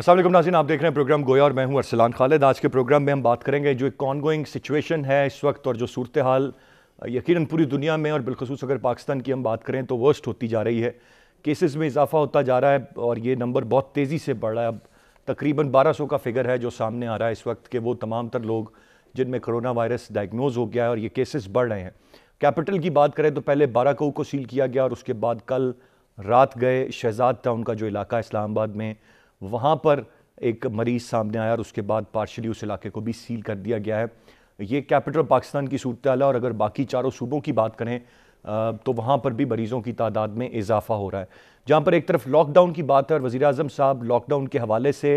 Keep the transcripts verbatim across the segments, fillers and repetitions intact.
السلام علیکم ناظرین، آپ دیکھ رہے ہیں پروگرام گویا اور میں ہوں ارسلان خالد۔ آج کے پروگرام میں ہم بات کریں گے جو ایک آن گوئنگ سچویشن ہے اس وقت، اور جو صورتحال یقیناً پوری دنیا میں اور بالخصوص اگر پاکستان کی ہم بات کریں تو ورسٹ ہوتی جا رہی ہے۔ کیسز میں اضافہ ہوتا جا رہا ہے اور یہ نمبر بہت تیزی سے بڑھ رہا ہے۔ اب تقریباً بارہ سو کا فگر ہے جو سامنے آ رہا ہے اس وقت کہ وہ تمام تر لوگ جن میں کرونا وائرس ڈائگنوز ہو گیا ہے اور یہ کیسز بڑھ رہے ہیں۔ کیپٹل کی بات کریں تو پہلے بارہ کو کو سیل کیا گیا اور اس کے بعد کل رات گئے شہزاد ٹاؤن کا جو علاقہ ہے اسلام آباد میں، وہاں پر ایک مریض سامنے آیا اور اس کے بعد پارشلی اس علاقے کو بھی سیل کر دیا گیا ہے۔ یہ کیپٹل پاکستان کی صورتحال ہے، اور اگر باقی چاروں صوبوں کی بات کریں تو وہاں پر بھی مریضوں کی تعداد میں اضافہ ہو رہا ہے۔ جہاں پر ایک طرف لاک ڈاؤن کی بات ہے اور وزیر اعظم صاحب لاک ڈاؤن کے حوالے سے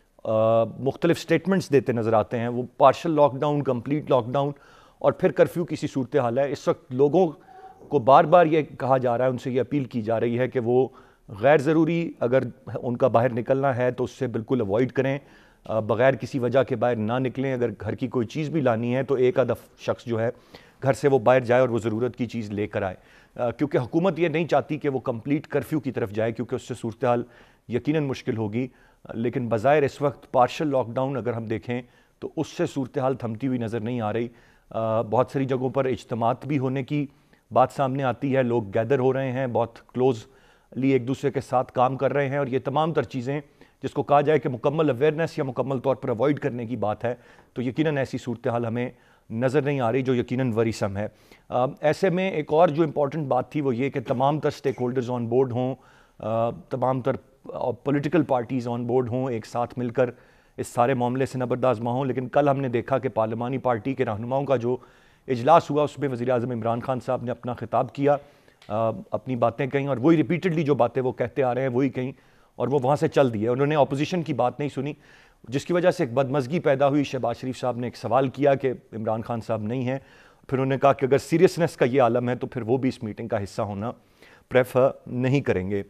مختلف سٹیٹمنٹس دیتے نظر آتے ہیں، وہ partial lockdown, complete lockdown اور پھر کرفیو کی سی صورتحال ہے۔ اس وقت لوگوں کو بار بار یہ کہا جا رہا ہے، ان سے یہ اپیل کی جا رہی ہے کہ وہ غیر ضروری اگر ان کا باہر نکلنا ہے تو اس سے بالکل اوائڈ کریں، بغیر کسی وجہ کے باہر نہ نکلیں۔ اگر گھر کی کوئی چیز بھی لانی ہے تو ایک آدھا شخص جو ہے گھر سے وہ باہر جائے اور وہ ضرورت کی چیز لے کر آئے، کیونکہ حکومت یہ نہیں چاہتی کہ وہ کمپلیٹ کرفیو کی طرف جائے، کیونکہ اس سے صورتحال یقیناً مشکل ہوگی۔ لیکن بظاہر اس وقت پارشل لاک ڈاؤن اگر ہم دیکھیں تو اس سے صورتحال تھمتی ہوئی نظر نہیں آ رہی۔ بہت ساری جگہوں پر اجتماعات بھی ہونے کی بات سامنے آتی ہے، لوگ گیدر ہو رہے ہیں، بہت کلوز لی ایک دوسرے کے ساتھ کام کر رہے ہیں، اور یہ تمام تر چیزیں جس کو کہا جائے کہ مکمل اویئرنیس یا مکمل طور پر اوائڈ کرنے کی بات ہے، تو یقیناً ایسی صورتحال ہمیں نظر نہیں آ رہی جو یقیناً وریسم ہے۔ ایسے میں ایک اور جو امپورٹنٹ بات تھی وہ یہ کہ تمام تر سٹیک ہولڈرز آن بورڈ ہوں، تمام تر پولیٹیکل پارٹیز آن بورڈ ہوں، ایک ساتھ مل کر اس سارے معاملے سے نبردآزما ہوں۔ لیکن کل ہم نے دیکھا کہ پارلیمانی پارٹی کے رہنماؤں کا جو اجلاس ہوا اس میں وزیر اعظم عمران خان صاحب نے اپنا خطاب کیا، اپنی باتیں کہیں، اور وہی ریپیٹڈلی جو باتیں وہ کہتے آ رہے ہیں وہی کہیں، اور وہ وہاں سے چل دیے۔ انہوں نے اپوزیشن کی بات نہیں سنی، جس کی وجہ سے ایک بدمزگی پیدا ہوئی۔ شہباز شریف صاحب نے ایک سوال کیا کہ عمران خان صاحب نہیں ہیں، پھر انہوں نے کہا کہ اگر سیریسنس کا یہ عالم ہے تو پھر وہ بھی اس میٹنگ کا حصہ ہونا پریفر نہیں کریں گے۔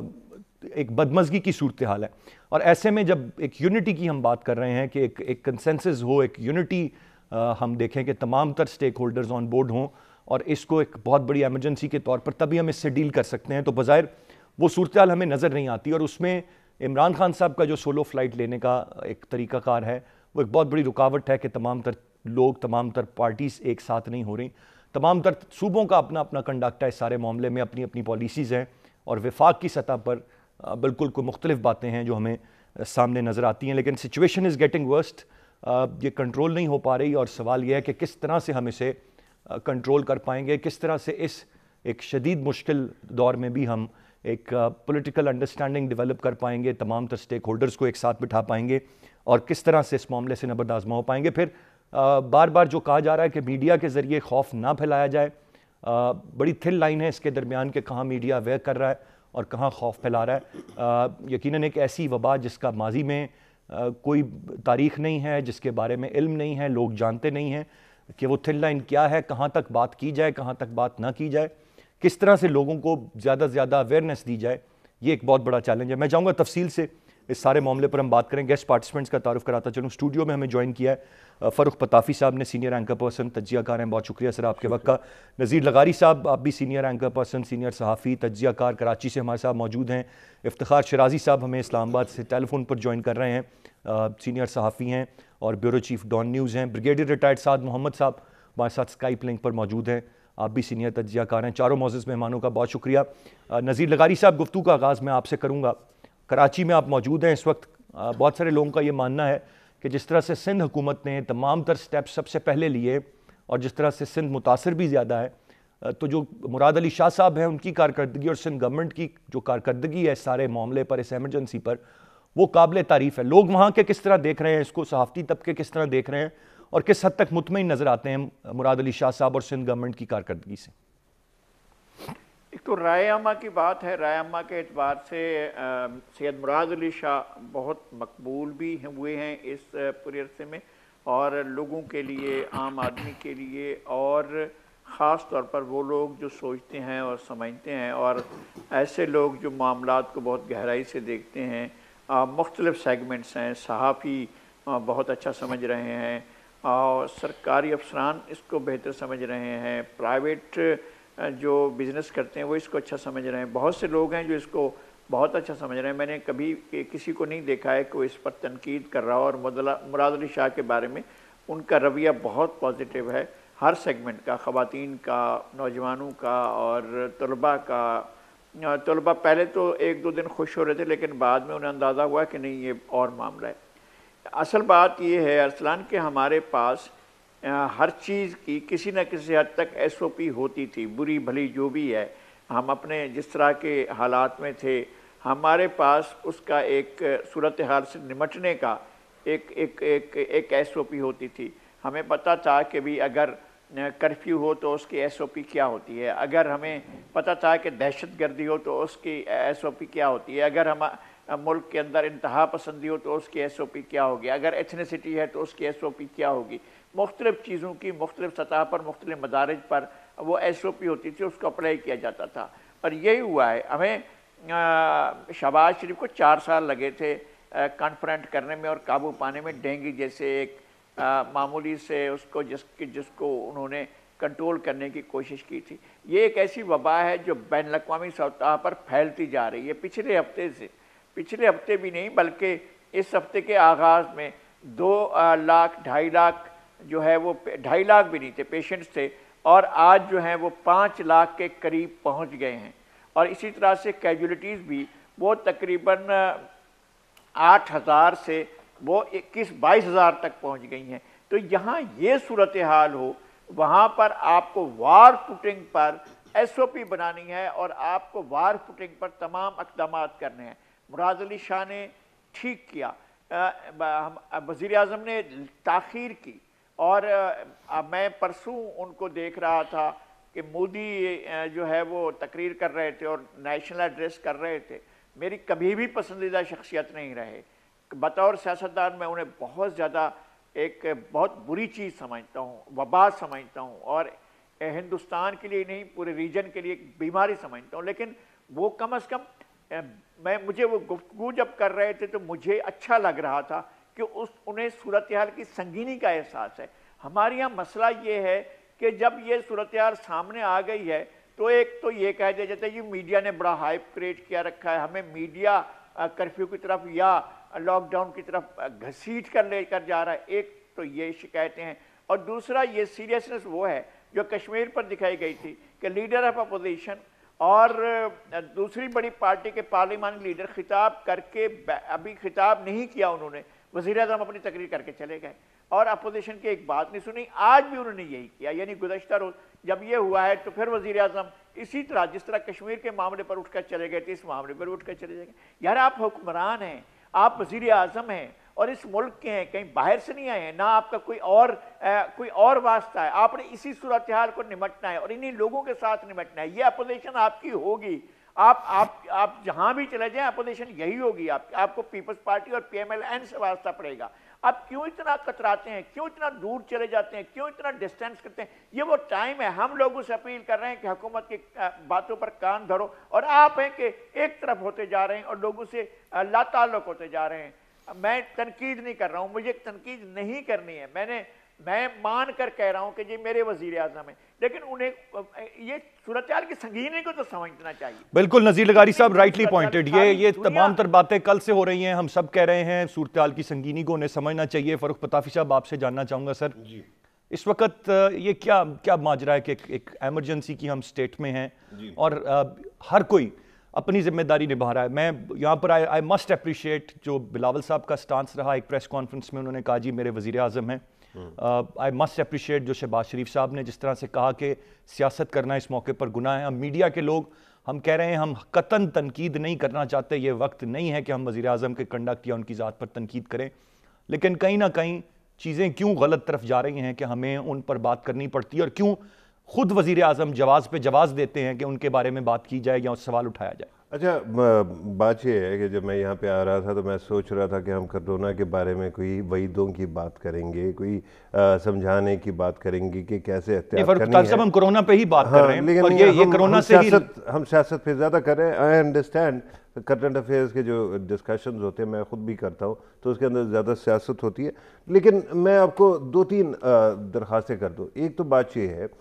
ایک بدمزگی کی صورتحال ہے، اور ایسے میں جب ایک یونٹی کی ہم بات کر رہے ہیں کہ ایک ایک کنسنسس ہو، ایک یونٹی ہم دیکھیں کہ تمام تر سٹیک ہولڈرز آن بورڈ ہوں، اور اس کو ایک بہت بڑی ایمرجنسی کے طور پر تبھی ہم اس سے ڈیل کر سکتے ہیں، تو بظاہر وہ صورتحال ہمیں نظر نہیں آتی۔ اور اس میں عمران خان صاحب کا جو سولو فلائٹ لینے کا ایک طریقہ کار ہے وہ ایک بہت بڑی رکاوٹ ہے کہ تمام تر لوگ، تمام تر پارٹیز ایک ساتھ نہیں ہو رہی، تمام تر صوبوں کا اپنا اپنا کنڈکٹ ہے اس سارے معاملے میں، اپنی اپنی پالیسیز ہیں، اور وفاق کی سطح پر بالکل کوئی مختلف باتیں ہیں جو ہمیں سامنے نظر آتی ہیں۔ لیکن سچویشن از گیٹنگ ورسٹ، یہ کنٹرول نہیں ہو پا رہی، اور سوال یہ ہے کہ کس طرح سے ہم اسے کنٹرول کر پائیں گے، کس طرح سے اس ایک شدید مشکل دور میں بھی ہم ایک پولیٹیکل انڈرسٹینڈنگ ڈیولپ کر پائیں گے، تمام تر سٹیک ہولڈرز کو ایک ساتھ بٹھا پائیں گے، اور کس طرح سے اس معاملے سے نبردآزما ہو پائیں گے۔ پھر بار بار جو کہا جا رہا ہے کہ میڈیا کے ذریعے خوف نہ پھیلایا جائے، بڑی تھن لائن ہے اس کے درمیان کہ کہاں میڈیا اویئر کر رہا ہے اور کہاں خوف پھیلا رہا ہے۔ یقیناً ایک ایسی وبا جس کا ماضی میں کوئی تاریخ نہیں ہے، جس کے بارے میں علم نہیں ہے، لوگ جانتے نہیں ہیں کہ وہ تھن لائن کیا ہے، کہاں تک بات کی جائے، کہاں تک بات نہ کی جائے، کس طرح سے لوگوں کو زیادہ سے زیادہ اویئرنیس دی جائے، یہ ایک بہت بڑا چیلنج ہے۔ میں چاہوں گا تفصیل سے اس سارے معاملے پر ہم بات کریں۔ گیسٹ پارٹیسپنٹس کا تعارف کراتا چلوں۔ اسٹوڈیو میں ہمیں جوائن کیا ہے فروخ پتافی صاحب نے، سینئر اینکر پرسن، تجزیہ کار ہیں، بہت شکریہ سر آپ کے وقت کا۔ نذیر لغاری صاحب، آپ بھی سینئر اینکر پرسن، سینئر صحافی، تجزیہ کار، کراچی سے ہمارے ساتھ موجود ہیں۔ افتخار شرازی صاحب ہمیں اسلام آباد سے ٹیلی فون پر جوائن کر رہے ہیں، سینئر صحافی ہیں اور بیورو چیف ڈان نیوز ہیں۔ بریگیڈیئر ریٹائرڈ سعد محمد صاحب ہمارے ساتھ اسکائپ لنک پر موجود ہیں، آپ بھی سینئر تجزیہ کار ہیں۔ چاروں معزز مہمانوں کا بہت شکریہ۔ نذیر لغاری صاحب، گفتگو کا آغاز میں آپ سے کروں گا۔ کراچی میں آپ موجود ہیں اس وقت، بہت سارے لوگوں کا یہ ماننا ہے کہ جس طرح سے سندھ حکومت نے تمام تر سٹیپ سب سے پہلے لیے اور جس طرح سے سندھ متاثر بھی زیادہ ہے، تو جو مراد علی شاہ صاحب ہیں ان کی کارکردگی اور سندھ گورنمنٹ کی جو کارکردگی ہے اس سارے معاملے پر، اس ایمرجنسی پر، وہ قابل تعریف ہے۔ لوگ وہاں کے کس طرح دیکھ رہے ہیں اس کو، صحافتی طبقے کس طرح دیکھ رہے ہیں، اور کس حد تک مطمئن نظر آتے ہیں مراد علی شاہ صاحب اور سندھ گورنمنٹ کی کارکردگی سے؟ ایک تو رائے عامہ کی بات ہے، رائے عامہ کے اعتبار سے سید مراد علی شاہ بہت مقبول بھی ہوئے ہیں اس پورے عرصے میں، اور لوگوں کے لیے، عام آدمی کے لیے، اور خاص طور پر وہ لوگ جو سوچتے ہیں اور سمجھتے ہیں، اور ایسے لوگ جو معاملات کو بہت گہرائی سے دیکھتے ہیں، مختلف سیگمنٹس ہیں، صحافی بہت اچھا سمجھ رہے ہیں، اور سرکاری افسران اس کو بہتر سمجھ رہے ہیں، پرائیویٹ جو بزنس کرتے ہیں وہ اس کو اچھا سمجھ رہے ہیں، بہت سے لوگ ہیں جو اس کو بہت اچھا سمجھ رہے ہیں. میں نے کبھی کسی کو نہیں دیکھا ہے کہ وہ اس پر تنقید کر رہا ہو, اور مراد علی شاہ کے بارے میں ان کا رویہ بہت پازیٹیو ہے, ہر سیگمنٹ کا, خواتین کا, نوجوانوں کا اور طلباء کا. طلباء پہلے تو ایک دو دن خوش ہو رہے تھے, لیکن بعد میں انہیں اندازہ ہوا کہ نہیں یہ اور معاملہ ہے. اصل بات یہ ہے ارسلان کہ ہمارے پاس ہر چیز کی کسی نہ کسی حد تک ایس او پی ہوتی تھی, بری بھلی جو بھی ہے. ہم اپنے جس طرح کے حالات میں تھے, ہمارے پاس اس کا ایک صورتحال سے نمٹنے کا ایک ایک ایک ایک ایس او پی ہوتی تھی. ہمیں پتہ تھا کہ بھی اگر کرفیو ہو تو اس کی ایس او پی کیا ہوتی ہے, اگر ہمیں پتہ تھا کہ دہشت گردی ہو تو اس کی ایس او پی کیا ہوتی ہے, اگر ہم ملک کے اندر انتہا پسندی ہو تو اس کی ایس او پی کیا ہوگی, اگر ایتھنیسٹی ہے تو اس کی ایس او پی کیا ہوگی. مختلف چیزوں کی مختلف سطح پر مختلف مدارج پر وہ ایس او پی ہوتی تھی, اس کو اپلائی کیا جاتا تھا. اور یہی ہوا ہے. ہمیں شہباز شریف کو چار سال لگے تھے کانفرنٹ کرنے میں اور قابو پانے میں. ڈینگی جیسے ایک معمولی سے اس کو جس جس کو انہوں نے کنٹرول کرنے کی کوشش کی تھی. یہ ایک ایسی وبا ہے جو بین الاقوامی سطح پر پھیلتی جا رہی ہے. پچھلے ہفتے سے, پچھلے ہفتے بھی نہیں بلکہ اس ہفتے کے آغاز میں دو لاکھ ڈھائی لاکھ جو ہے وہ ڈھائی لاکھ بھی نہیں تھے پیشنٹس تھے, اور آج جو ہیں وہ پانچ لاکھ کے قریب پہنچ گئے ہیں. اور اسی طرح سے کیجولیٹیز بھی وہ تقریباً آٹھ ہزار سے وہ اکیس بائیس ہزار تک پہنچ گئی ہیں. تو یہاں یہ صورتحال ہو, وہاں پر آپ کو وار فوٹنگ پر ایس او پی بنانی ہے اور آپ کو وار فوٹنگ پر تمام اقدامات کرنے ہیں. مراد علی شاہ نے ٹھیک کیا, وزیر اعظم نے تاخیر کی, اور میں پرسوں ان کو دیکھ رہا تھا کہ مودی جو ہے وہ تقریر کر رہے تھے اور نیشنل ایڈریس کر رہے تھے. میری کبھی بھی پسندیدہ شخصیت نہیں رہے. بطور سیاستدان میں انہیں بہت زیادہ ایک بہت بری چیز سمجھتا ہوں, وبا سمجھتا ہوں, اور ہندوستان کے لیے نہیں پورے ریجن کے لیے ایک بیماری سمجھتا ہوں. لیکن وہ کم از کم میں مجھے وہ گفتگو جب کر رہے تھے تو مجھے اچھا لگ رہا تھا کہ اس انہیں صورتحال کی سنگینی کا احساس ہے. ہمارے یہاں مسئلہ یہ ہے کہ جب یہ صورتحال سامنے آ گئی ہے تو ایک تو یہ کہہ دیا جاتا ہے یہ میڈیا نے بڑا ہائپ کریٹ کیا رکھا ہے, ہمیں میڈیا کرفیو کی طرف یا لاک ڈاؤن کی طرف گھسیٹ کر لے کر جا رہا ہے. ایک تو یہ شکایتیں ہیں, اور دوسرا یہ سیریسنس وہ ہے جو کشمیر پر دکھائی گئی تھی کہ لیڈر آف اپوزیشن اور دوسری بڑی پارٹی کے پارلیمانی لیڈر خطاب کر کے, ابھی خطاب نہیں کیا انہوں نے, وزیر اعظم اپنی تقریر کر کے چلے گئے اور اپوزیشن کی ایک بات نہیں سنی. آج بھی انہوں نے یہی کیا, یعنی گزشتہ روز جب یہ ہوا ہے تو پھر وزیر اعظم اسی طرح جس طرح کشمیر کے معاملے پر اٹھ کر چلے گئے تھے اس معاملے پر اٹھ کر چلے جائیں گے. یار آپ حکمران ہیں, آپ وزیر اعظم ہیں اور اس ملک کے ہیں, کہیں باہر سے نہیں آئے ہیں, نہ آپ کا کوئی اور کوئی اور واسطہ ہے. آپ نے اسی صورتحال کو نمٹنا ہے اور انہی لوگوں کے ساتھ نمٹنا ہے. یہ اپوزیشن آپ کی ہوگی, آپ آپ آپ جہاں بھی چلے جائیں اپوزیشن یہی ہوگی. آپ آپ کو پیپلز پارٹی اور پی ایم ایل این سے واسطہ پڑے گا. آپ کیوں اتنا کتراتے ہیں, کیوں اتنا دور چلے جاتے ہیں, کیوں اتنا ڈسٹینس کرتے ہیں؟ یہ وہ ٹائم ہے. ہم لوگوں سے اپیل کر رہے ہیں کہ حکومت کی باتوں پر کان دھرو, اور آپ ہیں کہ ایک طرف ہوتے جا رہے ہیں اور لوگوں سے لا تعلق ہوتے جا رہے ہیں. میں تنقید نہیں کر رہا ہوں, مجھے تنقید نہیں کرنی ہے, میں نے میں مان کر کہہ رہا ہوں کہ یہ میرے وزیر اعظم ہیں, لیکن انہیں یہ صورتحال کی سنگینی کو تو سمجھنا چاہیے. بالکل نذیر لغاری صاحب رائٹلی پوائنٹڈ. یہ یہ تمام تر باتیں کل سے ہو رہی ہیں, ہم سب کہہ رہے ہیں صورتحال کی سنگینی کو انہیں سمجھنا چاہیے. فاروق پتافی صاحب آپ سے جاننا چاہوں گا سر, جی اس وقت یہ کیا کیا ماجرا ہے کہ ایک ایمرجنسی کی ہم سٹیٹ میں ہیں اور ہر کوئی اپنی ذمہ داری نبھا رہا ہے. میں یہاں پر آئی مسٹ اپریشیٹ جو بلاول صاحب کا سٹانس رہا ایک پریس کانفرنس میں, انہوں نے کہا جی میرے وزیر اعظم ہیں. آئی مسٹ اپریشیٹ جو شہباز شریف صاحب نے جس طرح سے کہا کہ سیاست کرنا اس موقع پر گناہ ہے. ہم میڈیا کے لوگ ہم کہہ رہے ہیں ہم قطعاً تنقید نہیں کرنا چاہتے, یہ وقت نہیں ہے کہ ہم وزیر اعظم کے کنڈکٹ یا ان کی ذات پر تنقید کریں, لیکن کہیں نہ کہیں چیزیں کیوں غلط طرف جا رہی ہیں کہ ہمیں ان پر بات کرنی پڑتی ہے, اور کیوں خود وزیر اعظم جواز پہ جواز دیتے ہیں کہ ان کے بارے میں بات کی جائے یا سوال اٹھایا جائے. اچھا بات یہ ہے کہ جب میں یہاں پہ آ رہا تھا تو میں سوچ رہا تھا کہ ہم کرونا کے بارے میں کوئی وعیدوں کی بات کریں گے, کوئی سمجھانے کی بات کریں گے کہ کیسے احتیاط کرنی ہے. ہم کرونا پہ ہی بات کر رہے ہیں, لیکن ہم سیاست پہ زیادہ کر رہے ہیں. آئی انڈرسٹینڈ, کرنٹ افیئرس کے جو ڈسکشنز ہوتے ہیں میں خود بھی کرتا ہوں تو اس کے اندر زیادہ سیاست ہوتی ہے. لیکن میں آپ کو دو تین درخواستیں کر دوں. ایک تو بات یہ ہے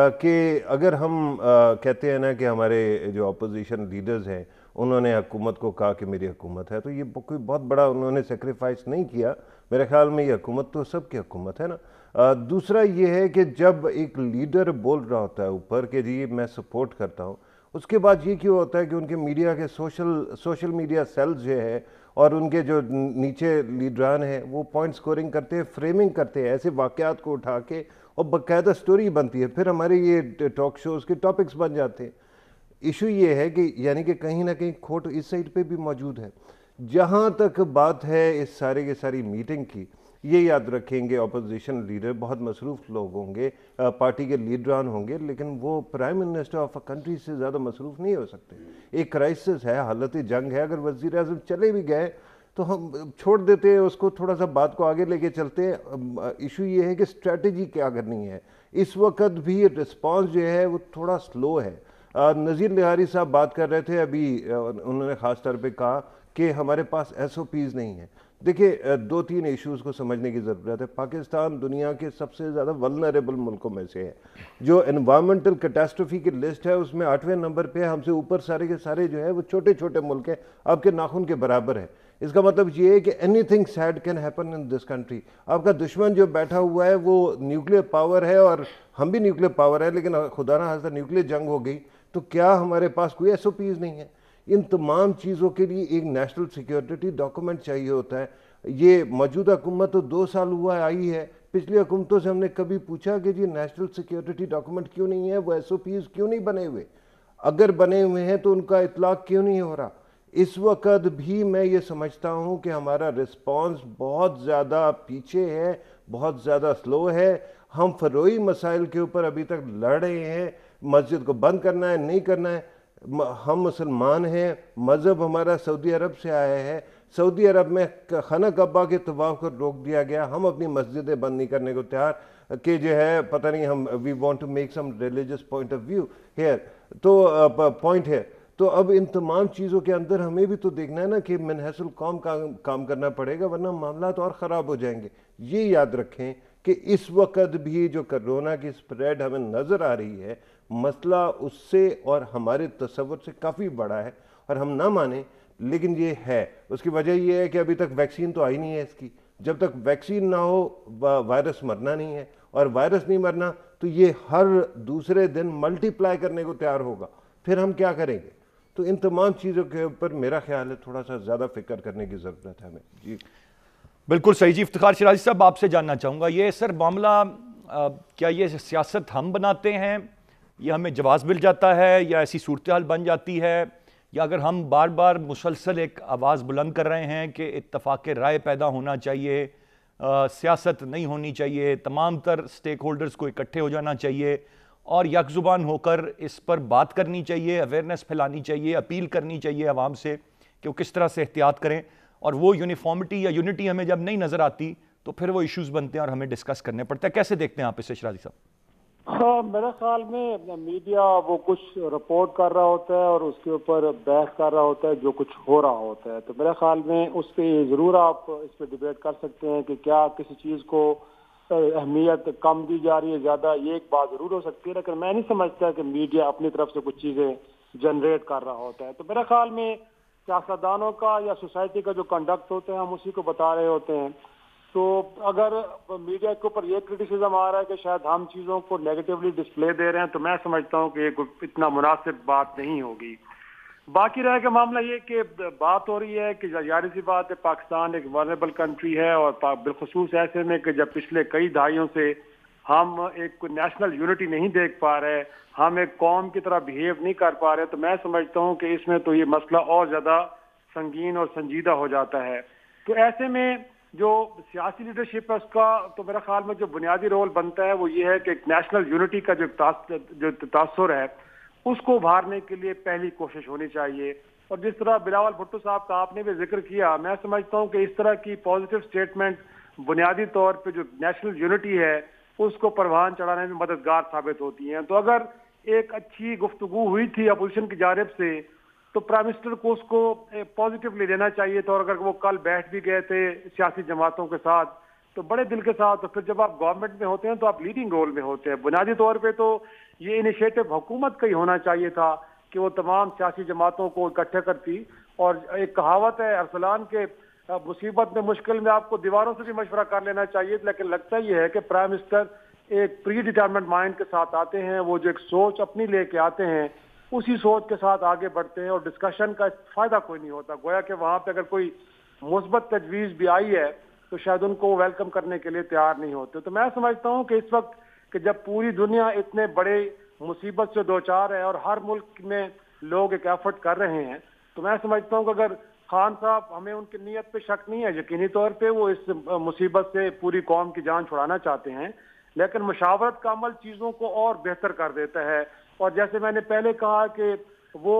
کہ اگر ہم کہتے ہیں نا کہ ہمارے جو اپوزیشن لیڈرز ہیں انہوں نے حکومت کو کہا کہ میری حکومت ہے, تو یہ کوئی بہت بڑا انہوں نے سیکریفائس نہیں کیا. میرے خیال میں یہ حکومت تو سب کی حکومت ہے نا. دوسرا یہ ہے کہ جب ایک لیڈر بول رہا ہوتا ہے اوپر کہ جی میں سپورٹ کرتا ہوں, اس کے بعد یہ کیوں ہوتا ہے کہ ان کے میڈیا کے سوشل سوشل میڈیا سیلز جو ہے اور ان کے جو نیچے لیڈران ہیں وہ پوائنٹ سکورنگ کرتے ہیں, فریمنگ کرتے ہیں ایسے واقعات کو اٹھا کے, اور باقاعدہ سٹوری بنتی ہے, پھر ہمارے یہ ٹاک شوز کے ٹاپکس بن جاتے ہیں. ایشو یہ ہے کہ یعنی کہ کہیں نہ کہیں کھوٹ اس سائڈ پہ بھی موجود ہے. جہاں تک بات ہے اس سارے کے ساری میٹنگ کی, یہ یاد رکھیں گے اپوزیشن لیڈر بہت مصروف لوگ ہوں گے, پارٹی کے لیڈران ہوں گے, لیکن وہ prime minister of a country سے زیادہ مصروف نہیں ہو سکتے. ایک کرائسس ہے, حالت جنگ ہے, اگر وزیر اعظم چلے بھی گئے تو ہم چھوڑ دیتے ہیں اس کو, تھوڑا سا بات کو آگے لے کے چلتے ہیں. ایشو یہ ہے کہ اسٹریٹجی کیا کرنی ہے. اس وقت بھی رسپانس جو ہے وہ تھوڑا سلو ہے. نذیر لہاری صاحب بات کر رہے تھے ابھی, انہوں نے خاص طور پہ کہا کہ ہمارے پاس ایس او پیز نہیں ہیں. دیکھیں دو تین ایشوز کو سمجھنے کی ضرورت ہے. پاکستان دنیا کے سب سے زیادہ ولنریبل ملکوں میں سے ہے. جو انوائرمنٹل کیٹاسٹروفی کی لسٹ ہے اس میں آٹھویں نمبر پہ, ہم سے اوپر سارے کے سارے جو ہے وہ چھوٹے چھوٹے ملک ہیں, آپ کے ناخن کے برابر ہیں. اس کا مطلب یہ ہے کہ anything said can happen in this country. آپ کا دشمن جو بیٹھا ہوا ہے وہ نیوکلیر پاور ہے اور ہم بھی نیوکلیر پاور ہے, لیکن خدا نہ خواستہ نیوکلیر جنگ ہو گئی تو کیا ہمارے پاس کوئی ایس او پیز نہیں ہے؟ ان تمام چیزوں کے لیے ایک نیشنل سیکیورٹی ڈاکومنٹ چاہیے ہوتا ہے. یہ موجودہ حکومت تو دو سال ہوا آئی ہے, پچھلی حکومتوں سے ہم نے کبھی پوچھا کہ جی نیشنل سیکیورٹی ڈاکومنٹ کیوں نہیں ہے, وہ ایس او پیز کیوں نہیں بنے ہوئے؟ اگر بنے ہوئے ہیں تو ان کا اطلاق کیوں نہیں ہو رہا؟ اس وقت بھی میں یہ سمجھتا ہوں کہ ہمارا رسپانس بہت زیادہ پیچھے ہے, بہت زیادہ سلو ہے. ہم فروئی مسائل کے اوپر ابھی تک لڑ رہے ہیں, مسجد کو بند کرنا ہے نہیں کرنا ہے. ہم مسلمان ہیں, مذہب ہمارا سعودی عرب سے آیا ہے, سعودی عرب میں خانہ کعبہ کے طواف کو روک دیا گیا, ہم اپنی مسجدیں بند نہیں کرنے کو تیار کہ جو ہے پتہ نہیں ہم we want to make some religious point of view here, تو پوائنٹ ہے. تو اب ان تمام چیزوں کے اندر ہمیں بھی تو دیکھنا ہے نا کہ منحص القوم کا کام کرنا پڑے گا, ورنہ معاملات اور خراب ہو جائیں گے. یہ یاد رکھیں کہ اس وقت بھی جو کرونا کی اسپریڈ ہمیں نظر آ رہی ہے, مسئلہ اس سے اور ہمارے تصور سے کافی بڑا ہے, اور ہم نہ مانیں لیکن یہ ہے. اس کی وجہ یہ ہے کہ ابھی تک ویکسین تو آئی نہیں ہے اس کی. جب تک ویکسین نہ ہو وائرس مرنا نہیں ہے, اور وائرس نہیں مرنا تو یہ ہر دوسرے دن ملٹی پلائی کرنے کو تیار ہوگا. پھر ہم کیا کریں گے؟ تو ان تمام چیزوں کے اوپر میرا خیال ہے تھوڑا سا زیادہ فکر کرنے کی ضرورت ہے ہمیں. جی بالکل صحیح. جی افتخار شیرازی صاحب آپ سے جاننا چاہوں گا, یہ سر معاملہ کیا یہ سیاست ہم بناتے ہیں, یہ ہمیں جواز مل جاتا ہے, یا ایسی صورتحال بن جاتی ہے, یا اگر ہم بار بار مسلسل ایک آواز بلند کر رہے ہیں کہ اتفاق رائے پیدا ہونا چاہیے, سیاست نہیں ہونی چاہیے, تمام تر سٹیک ہولڈرز کو اکٹھے ہو جانا چاہیے اور یک زبان ہو کر اس پر بات کرنی چاہیے, اویئرنیس پھیلانی چاہیے, اپیل کرنی چاہیے عوام سے کہ وہ کس طرح سے احتیاط کریں, اور وہ یونیفارمٹی یا یونٹی ہمیں جب نہیں نظر آتی تو پھر وہ ایشوز بنتے ہیں اور ہمیں ڈسکس کرنے پڑتے ہیں. کیسے دیکھتے ہیں آپ اسے شیرازی صاحب؟ ہاں, میرے خیال میں میڈیا وہ کچھ رپورٹ کر رہا ہوتا ہے اور اس کے اوپر بحث کر رہا ہوتا ہے جو کچھ ہو رہا ہوتا ہے, تو میرے خیال میں اس پہ ضرور آپ اس پہ ڈیبیٹ کر سکتے ہیں کہ کیا کسی چیز کو اہمیت کم دی جا رہی ہے زیادہ, یہ ایک بات ضرور ہو سکتی ہے, لیکن میں نہیں سمجھتا کہ میڈیا اپنی طرف سے کچھ چیزیں جنریٹ کر رہا ہوتا ہے. تو میرے خیال میں سیاستدانوں کا یا سوسائٹی کا جو کنڈکٹ ہوتا ہے ہم اسی کو بتا رہے ہوتے ہیں. تو اگر میڈیا کے اوپر یہ کرٹیسزم آ رہا ہے کہ شاید ہم چیزوں کو نیگیٹیولی ڈسپلے دے رہے ہیں, تو میں سمجھتا ہوں کہ یہ اتنا مناسب بات نہیں ہوگی. باقی رہے گا معاملہ یہ کہ بات ہو رہی ہے کہ ظاہر سی بات ہے پاکستان ایک ولنریبل کنٹری ہے, اور بالخصوص ایسے میں کہ جب پچھلے کئی دہائیوں سے ہم ایک نیشنل یونٹی نہیں دیکھ پا رہے, ہم ایک قوم کی طرح بہیو نہیں کر پا رہے, تو میں سمجھتا ہوں کہ اس میں تو یہ مسئلہ اور زیادہ سنگین اور سنجیدہ ہو جاتا ہے. تو ایسے میں جو سیاسی لیڈرشپ ہے اس کا تو میرا خیال میں جو بنیادی رول بنتا ہے وہ یہ ہے کہ ایک نیشنل یونٹی کا جو جو تاثر ہے اس کو ابھارنے کے لیے پہلی کوشش ہونی چاہیے. اور جس طرح بلاول بھٹو صاحب کا آپ نے بھی ذکر کیا, میں سمجھتا ہوں کہ اس طرح کی پازیٹیو سٹیٹمنٹ بنیادی طور پہ جو نیشنل یونٹی ہے اس کو پروان چڑھانے میں مددگار ثابت ہوتی ہیں. تو اگر ایک اچھی گفتگو ہوئی تھی اپوزیشن کی جانب سے تو پرائم منسٹر کو اس کو پازیٹیولی لینا چاہیے تھا، اور اگر وہ کل بیٹھ بھی گئے تھے سیاسی جماعتوں کے ساتھ تو بڑے دل کے ساتھ، تو پھر جب آپ گورنمنٹ میں ہوتے ہیں تو آپ لیڈنگ رول میں ہوتے ہیں. بنیادی طور پہ تو یہ انیشیٹو حکومت کا ہی ہونا چاہیے تھا کہ وہ تمام سیاسی جماعتوں کو اکٹھے کرتی. اور ایک کہاوت ہے ارسلان کے مصیبت میں مشکل میں آپ کو دیواروں سے بھی مشورہ کر لینا چاہیے، لیکن لگتا یہ ہے کہ پرائم منسٹر ایک پری ڈیٹرمنٹ مائنڈ کے ساتھ آتے ہیں، وہ جو ایک سوچ اپنی لے کے آتے ہیں اسی سوچ کے ساتھ آگے بڑھتے ہیں، اور ڈسکشن کا فائدہ کوئی نہیں ہوتا. گویا کہ وہاں پہ اگر کوئی مثبت تجویز بھی آئی ہے تو شاید ان کو ویلکم کرنے کے لیے تیار نہیں ہوتے. تو میں سمجھتا ہوں کہ اس وقت کہ جب پوری دنیا اتنے بڑے مصیبت سے دوچار ہے اور ہر ملک میں لوگ ایک ایفرٹ کر رہے ہیں، تو میں سمجھتا ہوں کہ اگر خان صاحب، ہمیں ان کی نیت پہ شک نہیں ہے، یقینی طور پہ وہ اس مصیبت سے پوری قوم کی جان چھڑانا چاہتے ہیں، لیکن مشاورت کا عمل چیزوں کو اور بہتر کر دیتا ہے. اور جیسے میں نے پہلے کہا کہ وہ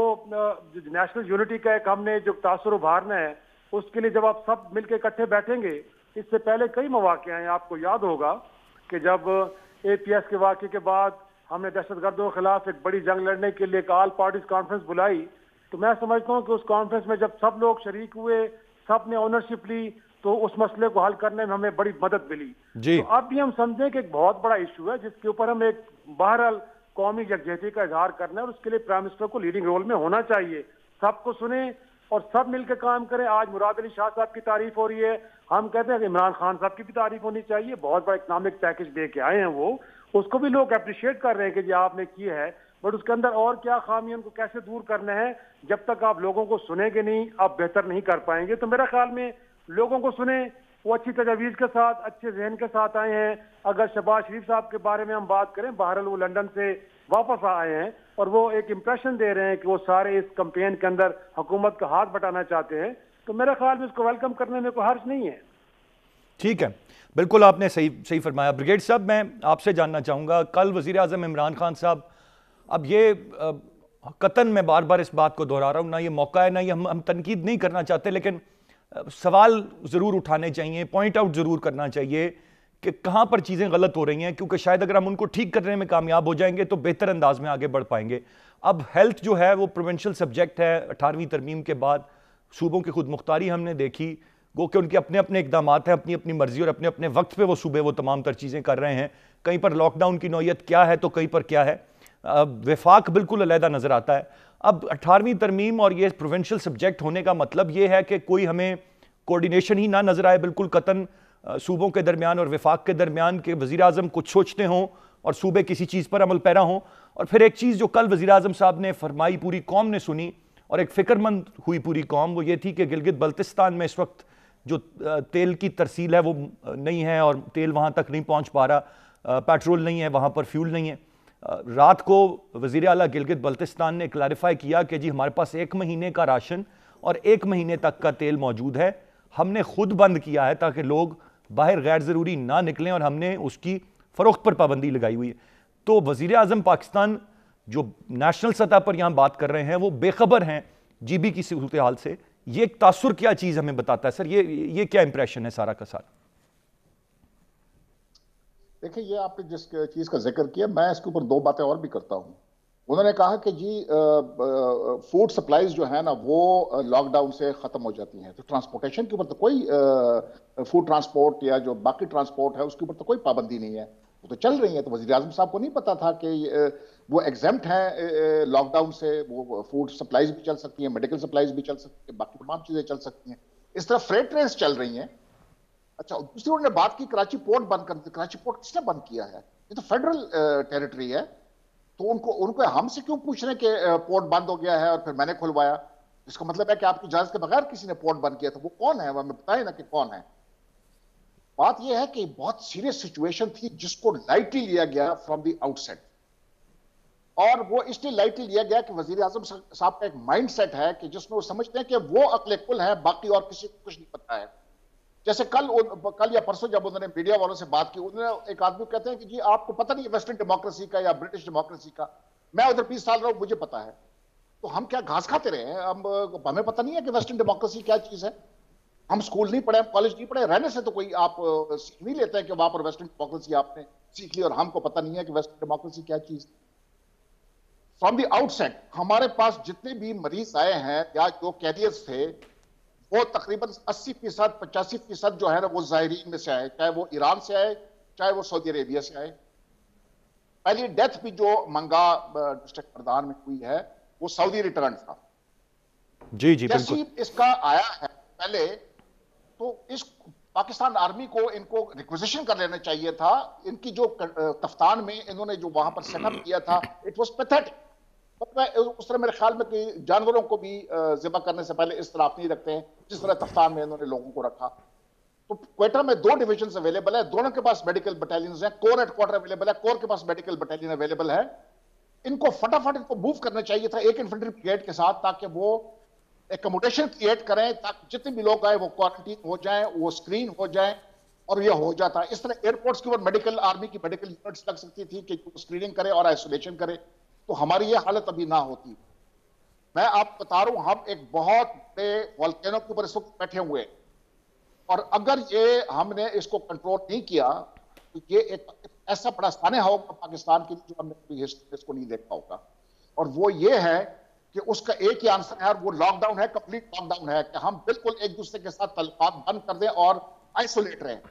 نیشنل یونٹی کا ایک ہم نے جو تاثر ابھارنا ہے، اس کے لیے جب آپ سب مل کے اکٹھے بیٹھیں گے، اس سے پہلے کئی مواقع ہیں، آپ کو یاد ہوگا کہ جب اے پی ایس کے واقعے کے بعد ہم نے دہشت گردوں کے خلاف ایک بڑی جنگ لڑنے کے لیے ایک آل پارٹیز کانفرنس بلائی، تو میں سمجھتا ہوں کہ اس کانفرنس میں جب سب لوگ شریک ہوئے، سب نے اونرشپ لی، تو اس مسئلے کو حل کرنے میں ہمیں بڑی مدد ملی. جی تو اب بھی ہم سمجھیں کہ ایک بہت بڑا ایشو ہے جس کے اوپر ہم ایک بہرحال قومی یکجہتی کا اظہار کرنا ہے، اور اس کے لیے پرائم منسٹر کو لیڈنگ رول میں ہونا چاہیے. سب کو سنیں اور سب مل کے کام کریں. آج مراد علی شاہ صاحب کی تعریف ہو رہی ہے، ہم کہتے ہیں کہ عمران خان صاحب کی بھی تعریف ہونی چاہیے. بہت بڑا اکنامک پیکج دے کے آئے ہیں، وہ اس کو بھی لوگ اپریشیٹ کر رہے ہیں کہ جی آپ نے کی ہے، بٹ اس کے اندر اور کیا خامی ان کو کیسے دور کرنا ہے. جب تک آپ لوگوں کو سنیں گے نہیں، آپ بہتر نہیں کر پائیں گے. تو میرا خیال میں لوگوں کو سنیں، وہ اچھی تجاویز کے ساتھ، اچھے ذہن کے ساتھ آئے ہیں. اگر شہباز شریف صاحب کے بارے میں ہم بات کریں، بہرحال وہ لندن سے واپس آئے ہیں اور وہ ایک امپریشن دے رہے ہیں کہ وہ سارے اس کمپین کے اندر حکومت کا ہاتھ بٹانا چاہتے ہیں. تو میرے خیال میں اس کو ویلکم کرنے میں کوئی حرج نہیں ہے. ٹھیک ہے، بالکل آپ نے صحیح صحیح فرمایا. بریگیڈ صاحب، میں آپ سے جاننا چاہوں گا، کل وزیر اعظم عمران خان صاحب، اب یہ قطن میں بار بار اس بات کو دہرا رہا ہوں، نہ یہ موقع ہے، نہ یہ ہم ہم تنقید نہیں کرنا چاہتے، لیکن سوال ضرور اٹھانے چاہیے، پوائنٹ آؤٹ ضرور کرنا چاہیے کہ کہاں پر چیزیں غلط ہو رہی ہیں، کیونکہ شاید اگر ہم ان کو ٹھیک کرنے میں کامیاب ہو جائیں گے تو بہتر انداز میں آگے بڑھ پائیں گے. اب ہیلتھ جو ہے وہ پروونشل سبجیکٹ ہے. اٹھارہویں ترمیم کے بعد صوبوں کی خود مختاری ہم نے دیکھی، گو کہ ان کے اپنے اپنے اقدامات ہیں، اپنی اپنی مرضی اور اپنے اپنے وقت پہ وہ صوبے وہ تمام تر چیزیں کر رہے ہیں. کہیں پر لاک ڈاؤن کی نوعیت کیا ہے تو کہیں پر کیا ہے، وفاق بالکل علیحدہ نظر آتا ہے. اب اٹھارہویں ترمیم اور یہ پروونشل سبجیکٹ ہونے کا مطلب یہ ہے کہ کوئی ہمیں کوارڈینیشن ہی نہ نظر آئے بالکل قطن صوبوں کے درمیان اور وفاق کے درمیان، کہ وزیر اعظم کچھ سوچتے ہوں اور صوبے کسی چیز پر عمل پیرا ہوں. اور پھر ایک چیز جو کل وزیر اعظم صاحب نے فرمائی، پوری قوم نے سنی اور ایک فکر مند ہوئی پوری قوم، وہ یہ تھی کہ گلگت بلتستان میں اس وقت جو تیل کی ترسیل ہے وہ نہیں ہے اور تیل وہاں تک نہیں پہنچ پا رہا، پیٹرول نہیں ہے وہاں پر، فیول نہیں ہے. رات کو وزیر اعلیٰ گلگت بلتستان نے کلیریفائی کیا کہ جی ہمارے پاس ایک مہینے کا راشن اور ایک مہینے تک کا تیل موجود ہے، ہم نے خود بند کیا ہے تاکہ لوگ باہر غیر ضروری نہ نکلیں، اور ہم نے اس کی فروخت پر پابندی لگائی ہوئی ہے. تو وزیر اعظم پاکستان جو نیشنل سطح پر یہاں بات کر رہے ہیں وہ بے خبر ہیں جی بی کی صورتحال سے. یہ ایک تاثر کیا چیز ہمیں بتاتا ہے سر؟ یہ یہ کیا امپریشن ہے سارا کا سارا؟ دیکھیں، یہ آپ نے جس چیز کا ذکر کیا، میں اس کے اوپر دو باتیں اور بھی کرتا ہوں. انہوں نے کہا کہ جی فوڈ سپلائیز جو ہے نا وہ لاک ڈاؤن سے ختم ہو جاتی ہیں، تو ٹرانسپورٹیشن کے اوپر تو کوئی فوڈ ٹرانسپورٹ یا جو باقی ٹرانسپورٹ ہے اس کے اوپر تو کوئی پابندی نہیں ہے، وہ تو چل رہی ہیں. تو وزیر اعظم صاحب کو نہیں پتا تھا کہ وہ ایگزمپٹ ہیں لاک ڈاؤن سے، وہ فوڈ سپلائیز بھی چل سکتی ہیں، میڈیکل سپلائیز بھی چل سکتی ہیں، باقی تمام چیزیں چل سکتی ہیں. اس طرح فریٹ ٹرینز چل رہی ہیں. اچھا، دوسری انہوں نے بات کی کراچی پورٹ بند کر. کراچی پورٹ کس نے بند کیا ہے؟ یہ تو فیڈرل ٹیریٹری ہے. تو ان کو ان کو ہم سے کیوں پوچھ رہے ہیں کہ پورٹ بند ہو گیا ہے اور پھر میں نے کھلوایا؟ اس کا مطلب ہے کہ آپ کی اجازت کے بغیر کسی نے پورٹ بند کیا تھا. وہ کون ہے؟ وہ ہمیں بتائیں نا کہ کون ہے. بات یہ ہے کہ بہت سیریس سچویشن تھی جس کو لائٹلی لیا گیا فرام دی آؤٹ سیٹ، اور وہ اس لیے لائٹلی لیا گیا کہ وزیر اعظم صاحب کا ایک مائنڈ سیٹ ہے کہ جس میں وہ سمجھتے ہیں کہ وہ عقل کل ہے، باقی اور کسی کو کچھ نہیں پتا ہے. جیسے کل کل یا پرسوں جب انہوں نے میڈیا والوں سے بات کی، انہوں نے ایک آدمی کہتے ہیں کہ جی آپ کو پتہ نہیں ویسٹرن ڈیموکریسی کا یا برٹش ڈیموکریسی کا. میں ادھر بیس سال رہا ہوں، مجھے پتا ہے. تو ہم کیا گھاس کھاتے رہے ہیں؟ ہم ہمیں پتہ نہیں ہے کہ ویسٹرن ڈیموکریسی کیا چیز ہے. ہم اسکول نہیں پڑھے، ہم کالج نہیں پڑھے، رہنے سے تو کوئی آپ سیکھ نہیں لیتے ہیں کہ وہاں پر ویسٹرن ڈیموکریسی آپ نے سیکھ لی اور ہم کو پتہ نہیں ہے کہ ویسٹرن ڈیموکریسی کیا چیز. फ्रॉम द आउटसेट हमारे पास जितने भी मरीज आए हैं या जो कैरियर्स थे वो तकरीबन अस्सी फीसद पचासी फीसद जो है ना वो ज़ायरीन में से आए, चाहे वो ईरान से आए चाहे वो सऊदी अरेबिया से आए। पहली डेथ भी जो मंगा डिस्ट्रिक्ट मर्दान में हुई है वो सऊदी रिटर्न था। जी जी जैसे बिल्कुल। इसका आया है पहले तो इस पाकिस्तान आर्मी को इनको रिक्वेजिशन कर लेना चाहिए था। इनकी जो तफ्तान में इन्होंने जो वहां पर सेटअप किया था इट वाज पैथेटिक। उस तरह मेरे ख्याल में कि जानवरों को भी ज़िबा करने से पहले इस तरह आप नहीं रखते हैं जिस तरह तफ्तान में इन्होंने लोगों को रखा। तो क्वेटा में दो डिविजन अवेलेबल है, दोनों के पास मेडिकल बटालियन है, कोर हेडक्वार्टर अवेलेबल है, कोर के पास मेडिकल बटालियन अवेलेबल है। इनको फटाफट इनको मूव करना चाहिए था एक इन्फेंट्री ब्रिगेड के साथ ताकि वो एकोमोडेशन क्रिएट करें ताकि जितने भी लोग आए वो क्वारंटीन हो जाएं, वो स्क्रीन हो जाएं और ये हो जाता। इस तरह एयरपोर्ट्स के ऊपर मेडिकल आर्मी की मेडिकल यूनिट्स लग सकती थी कि स्क्रीनिंग करे और आइसोलेशन करे, तो हमारी ये हालत अभी ना होती। मैं आपको बता रहा हूं हम एक बहुत बड़े वोल्केनो के ऊपर इस वक्त बैठे हुए हैं और अगर ये हमने इसको कंट्रोल नहीं किया तो ये एक ऐसा बड़ा सानहा होगा पाकिस्तान के लिए जो हमने कभी हिस्ट्री इसको नहीं देखा होगा। और वो ये है कि उसका एक ही आंसर है, वो लॉकडाउन है, कंप्लीट लॉकडाउन है कि हम बिल्कुल एक दूसरे के साथ ताल्लुकात बंद कर दें और आइसोलेट रहें।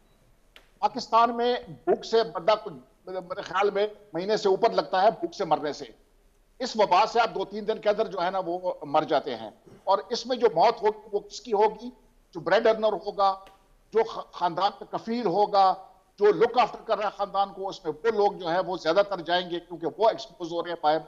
पाकिस्तान में भूख से बंदा मेरे ख्याल में महीने से ऊपर लगता है भूख से मरने से। इस वबा से आप दो तीन दिन के अंदर जो है ना वो मर जाते हैं। और इसमें जो मौत होगी वो किसकी होगी? जो ब्रेड अर्नर होगा, जो खानदान का कफील होगा, जो लुक आफ्टर कर रहा है खानदान को, उसमें वो लोग जो है वो ज्यादातर जाएंगे क्योंकि वो एक्सपोज हो रहे हैं बाहर।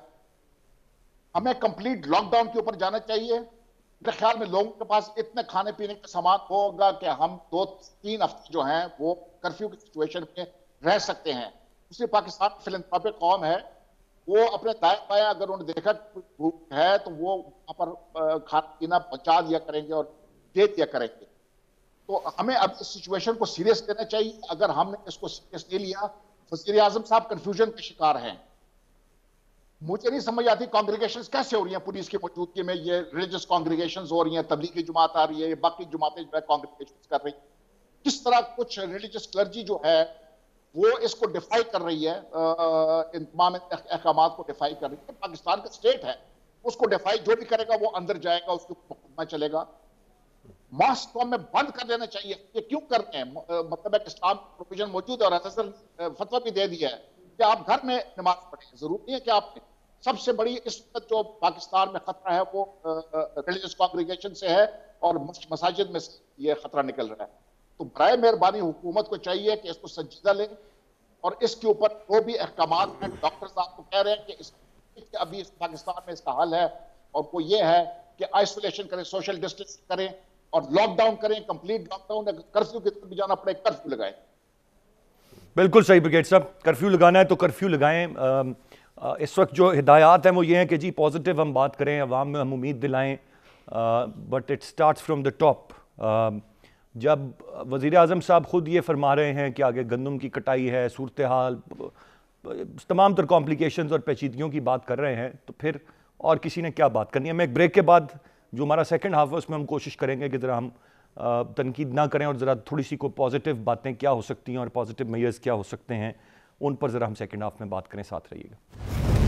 हमें कंप्लीट लॉकडाउन के ऊपर जाना चाहिए। मेरे ख्याल में लोगों के पास इतने खाने पीने का सामान होगा कि हम दो तीन हफ्ते जो हैं वो कर्फ्यू की सिचुएशन में रह सकते हैं। दूसरी पाकिस्तान फिलंथ्रोपिक कौम है, वो अपने दाएं बाएं अगर उन्होंने देखा भूख है तो वो वहां पर खाना पीना पहुंचा दिया करेंगे और दे दिया करेंगे। तो हमें अब इस सिचुएशन को सीरियस लेना चाहिए। अगर हमने इसको सीरियस नहीं लिया, वज़ीर आज़म साहब कंफ्यूजन के शिकार हैं। मुझे नहीं समझ आती कांग्रेगेशंस कैसे हो रही हैं पुलिस की मौजूदगी में, ये रिलीजियस कांग्रेगेशंस हो रही हैं, तबलीगी जमात आ रही है, बाकी जमातें जो है कांग्रेगेशंस कर रही हैं। किस तरह कुछ रिलीजियस क्लर्जी जो है वो इसको डिफाई कर रही है, इन तमाम अहकाम को डिफाई कर रही है। पाकिस्तान का स्टेट है, उसको डिफाई जो भी करेगा वो अंदर जाएगा, उसके मुकदमा चलेगा। मॉस्क को हमें बंद कर देना चाहिए। ये क्यों कर रहे हैं? मतलब है इस्लाम प्रोविजन मौजूद है और हज़रत फतवा भी दे दिया है कि आप घर में नमाज पढ़ें। जरूरी नहीं है कि आप सबसे बड़ी इस वक्त जो पाकिस्तान में खतरा है वो रिलीजियस कांग्रेगेशन से है और मसाजिद में ये खतरा निकल रहा है। तो बराए मेहरबानी हुकूमत को चाहिए कि इसको संजीदा लें और इसके ऊपर वो भी अहकाम हैं। डॉक्टर्स आपको कह रहे हैं कि इस अभी इस पाकिस्तान में इसका हल है और वो ये है कि आइसोलेशन करें, सोशल डिस्टेंस करें और लॉकडाउन करें, कंप्लीट लॉकडाउन। कर्फ्यू की तरफ भी जाना पड़े, कर्फ्यू लगाएं। बिल्कुल सही ब्रिगेड साहब, कर्फ्यू लगाना है तो कर्फ्यू लगाएं। इस वक्त जो हिदायत हैं वो ये हैं कि जी पॉजिटिव हम बात करें, अवाम में हम उम्मीद दिलाएं, but it starts from the top. जब वज़ीर आज़म साहब ख़ुद ये फरमा रहे हैं कि आगे गंदम की कटाई है, सूरत हाल, तमाम तर कॉम्प्लिकेशंस और पेचीदगियों की बात कर रहे हैं, तो फिर और किसी ने क्या बात करनी है। मैं एक ब्रेक के बाद जो हमारा सेकंड हाफ है उसमें हम कोशिश करेंगे कि ज़रा हम तनकीद ना करें और ज़रा थोड़ी सी को पॉजिटिव बातें क्या हो सकती हैं और पॉजिटिव मेजर्स क्या हो सकते हैं, उन पर ज़रा हम सेकंड हाफ में बात करें। साथ रहिएगा।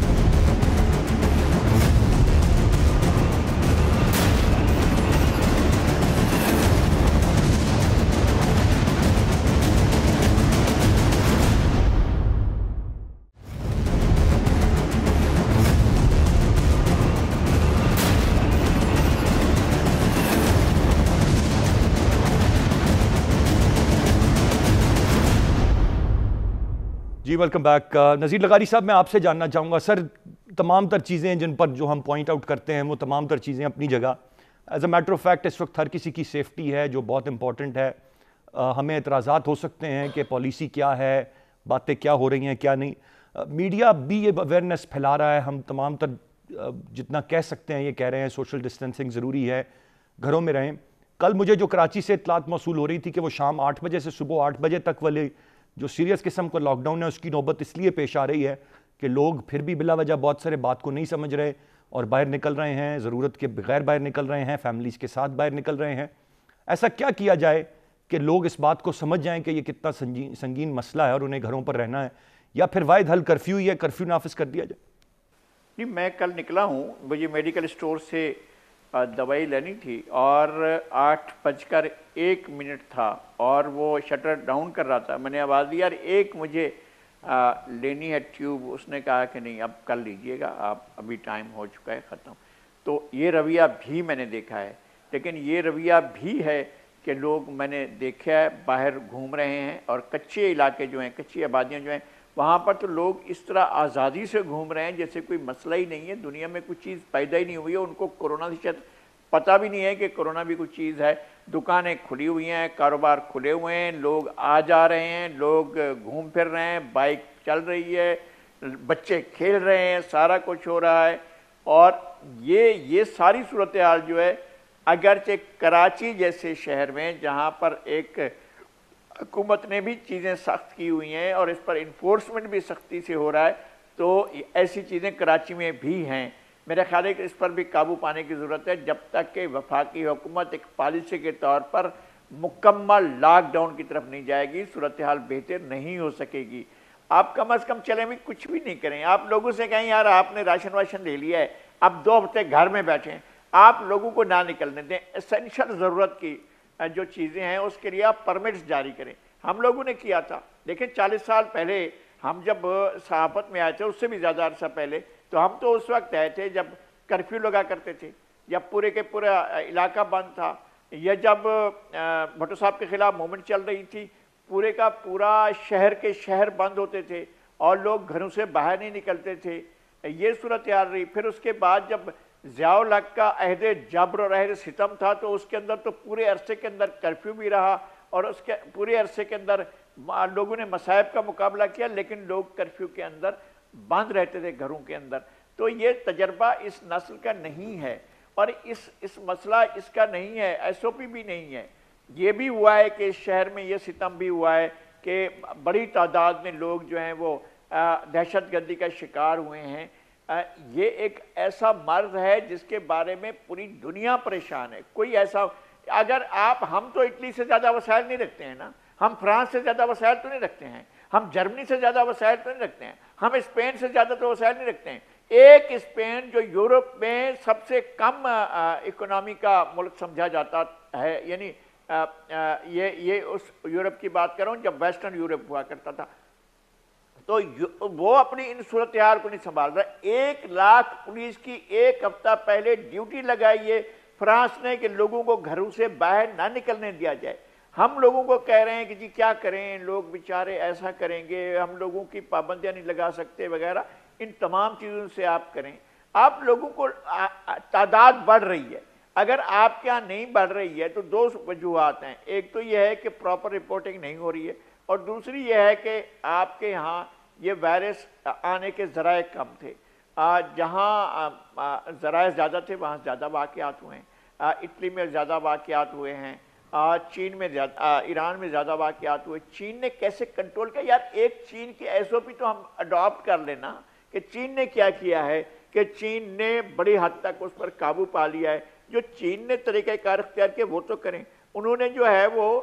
जी वेलकम बैक। नज़ीर लगारी साहब, मैं आपसे जानना चाहूँगा सर, तमाम तर चीज़ें जिन पर जो हम पॉइंट आउट करते हैं वो तमाम तर चीज़ें अपनी जगह, as a matter of fact इस वक्त हर किसी की सेफ्टी है जो बहुत इंपॉर्टेंट है। आ, हमें एतराज़ात हो सकते हैं कि पॉलिसी क्या है, बातें क्या हो रही हैं क्या नहीं। आ, मीडिया भी ये अवेयरनेस फैला रहा है, हम तमाम तर जितना कह सकते हैं ये कह रहे हैं सोशल डिस्टेंसिंग ज़रूरी है, घरों में रहें। कल मुझे जो कराची से इत्तलात मौसूल हो रही थी कि वो शाम आठ बजे से सुबह आठ बजे तक वाले जो सीरियस किस्म का लॉकडाउन है उसकी नौबत इसलिए पेश आ रही है कि लोग फिर भी बिला वजह बहुत सारे बात को नहीं समझ रहे और बाहर निकल रहे हैं, ज़रूरत के बगैर बाहर निकल रहे हैं, फैमिलीज़ के साथ बाहर निकल रहे हैं। ऐसा क्या किया जाए कि लोग इस बात को समझ जाएं कि ये कितना संगीन मसला है और उन्हें घरों पर रहना है, या फिर वाहिद हल कर्फ्यू ही है, कर्फ्यू नाफिज कर दिया जाए? نہیں میں کل نکلا ہوں, مجھے میڈیکل اسٹور سے دوائی لینی تھی اور آٹھ بج کر ایک منٹ تھا اور وہ شٹر ڈاؤن کر رہا تھا. میں نے آواز دی یار ایک مجھے لینی ہے ٹیوب. اس نے کہا کہ نہیں اب کل لیجئے گا آپ, ابھی ٹائم ہو چکا ہے ختم. تو یہ رویہ بھی میں نے دیکھا ہے, لیکن یہ رویہ بھی ہے کہ لوگ میں نے دیکھا ہے باہر گھوم رہے ہیں اور کچے علاقے جو ہیں, کچی آبادیاں جو ہیں, وہاں پر تو لوگ اس طرح آزادی سے گھوم رہے ہیں جیسے کوئی مسئلہ ہی نہیں ہے, دنیا میں کوئی چیز پیدا ہی نہیں ہوئی ہے. ان کو کورونا سے شاید پتہ بھی نہیں ہے کہ کورونا بھی کوئی چیز ہے. دکانیں کھلی ہوئی ہیں, کاروبار کھلے ہوئے ہیں, لوگ آ جا رہے ہیں, لوگ گھوم پھر رہے ہیں, بائک چل رہی ہے, بچے کھیل رہے ہیں, سارا کچھ ہو رہا ہے. اور یہ یہ ساری صورتحال جو ہے اگرچہ کراچی جیسے شہر میں جہاں پر ایک حکومت نے بھی چیزیں سخت کی ہوئی ہیں اور اس پر انفورسمنٹ بھی سختی سے ہو رہا ہے, تو ایسی چیزیں کراچی میں بھی ہیں. میرا خیال ہے کہ اس پر بھی قابو پانے کی ضرورت ہے جب تک کہ وفاقی حکومت ایک پالیسی کے طور پر مکمل لاک ڈاؤن کی طرف نہیں جائے گی, صورتحال بہتر نہیں ہو سکے گی. آپ کم از کم چلیں بھی کچھ بھی نہیں کریں, آپ لوگوں سے کہیں یار آپ نے راشن واشن لے لیا ہے, اب دو ہفتے گھر میں بیٹھے ہیں, آپ لوگوں کو نہ نکلنے دیں. اسینشل ضرورت کی جو چیزیں ہیں اس کے لیے آپ پرمٹس جاری کریں. ہم لوگوں نے کیا تھا, لیکن چالیس سال پہلے ہم جب صحافت میں آئے تھے, اس سے بھی زیادہ عرصہ پہلے, تو ہم تو اس وقت آئے تھے جب کرفیو لگا کرتے تھے, جب پورے کے پورا علاقہ بند تھا, یا جب بھٹو صاحب کے خلاف موومنٹ چل رہی تھی, پورے کا پورا شہر کے شہر بند ہوتے تھے اور لوگ گھروں سے باہر نہیں نکلتے تھے. یہ صورتحال رہی. پھر اس کے بعد جب ضیاء الحق کا عہد جبر اور عہد ستم تھا, تو اس کے اندر تو پورے عرصے کے اندر کرفیو بھی رہا اور اس کے پورے عرصے کے اندر لوگوں نے مصائب کا مقابلہ کیا, لیکن لوگ کرفیو کے اندر بند رہتے تھے گھروں کے اندر. تو یہ تجربہ اس نسل کا نہیں ہے اور اس اس مسئلہ اس کا نہیں ہے, ایس او پی بھی نہیں ہے. یہ بھی ہوا ہے کہ شہر میں یہ ستم بھی ہوا ہے کہ بڑی تعداد میں لوگ جو ہیں وہ دہشت گردی کا شکار ہوئے ہیں. یہ ایک ایسا مرض ہے جس کے بارے میں پوری دنیا پریشان ہے. کوئی ایسا, اگر آپ, ہم تو اٹلی سے زیادہ وسائل نہیں رکھتے ہیں نا, ہم فرانس سے زیادہ وسائل تو نہیں رکھتے ہیں, ہم جرمنی سے زیادہ وسائل تو نہیں رکھتے ہیں, ہم اسپین سے زیادہ تو وسائل نہیں رکھتے ہیں. ایک اسپین جو یورپ میں سب سے کم اکنامی کا ملک سمجھا جاتا ہے, یعنی یہ یہ اس یورپ کی بات کر رہا ہوں جب ویسٹرن یورپ ہوا کرتا تھا, تو وہ اپنی ان صورتحال کو نہیں سنبھال رہا. ایک لاکھ پولیس کی ایک ہفتہ پہلے ڈیوٹی لگائی ہے فرانس نے کہ لوگوں کو گھروں سے باہر نہ نکلنے دیا جائے. ہم لوگوں کو کہہ رہے ہیں کہ جی کیا کریں, لوگ بیچارے ایسا کریں گے, ہم لوگوں کی پابندیاں نہیں لگا سکتے وغیرہ. ان تمام چیزوں سے آپ کریں. آپ لوگوں کو تعداد بڑھ رہی ہے, اگر آپ کے ہاں نہیں بڑھ رہی ہے تو دو وجوہات ہیں. ایک تو یہ ہے کہ پراپر رپورٹنگ نہیں ہو رہی ہے, اور دوسری یہ ہے کہ آپ کے ہاں یہ وائرس آنے کے ذرائع کم تھے. جہاں ذرائع زیادہ تھے وہاں زیادہ واقعات ہوئے ہیں. اٹلی میں زیادہ واقعات ہوئے ہیں, چین میں زیادہ, ایران میں زیادہ واقعات ہوئے. چین نے کیسے کنٹرول کیا یار؟ ایک چین کی ایس او پی تو ہم اڈاپٹ کر لینا کہ چین نے کیا کیا ہے, کہ چین نے بڑی حد تک اس پر قابو پا لیا ہے. جو چین نے طریقہ کار اختیار کیا وہ تو کریں. انہوں نے جو ہے وہ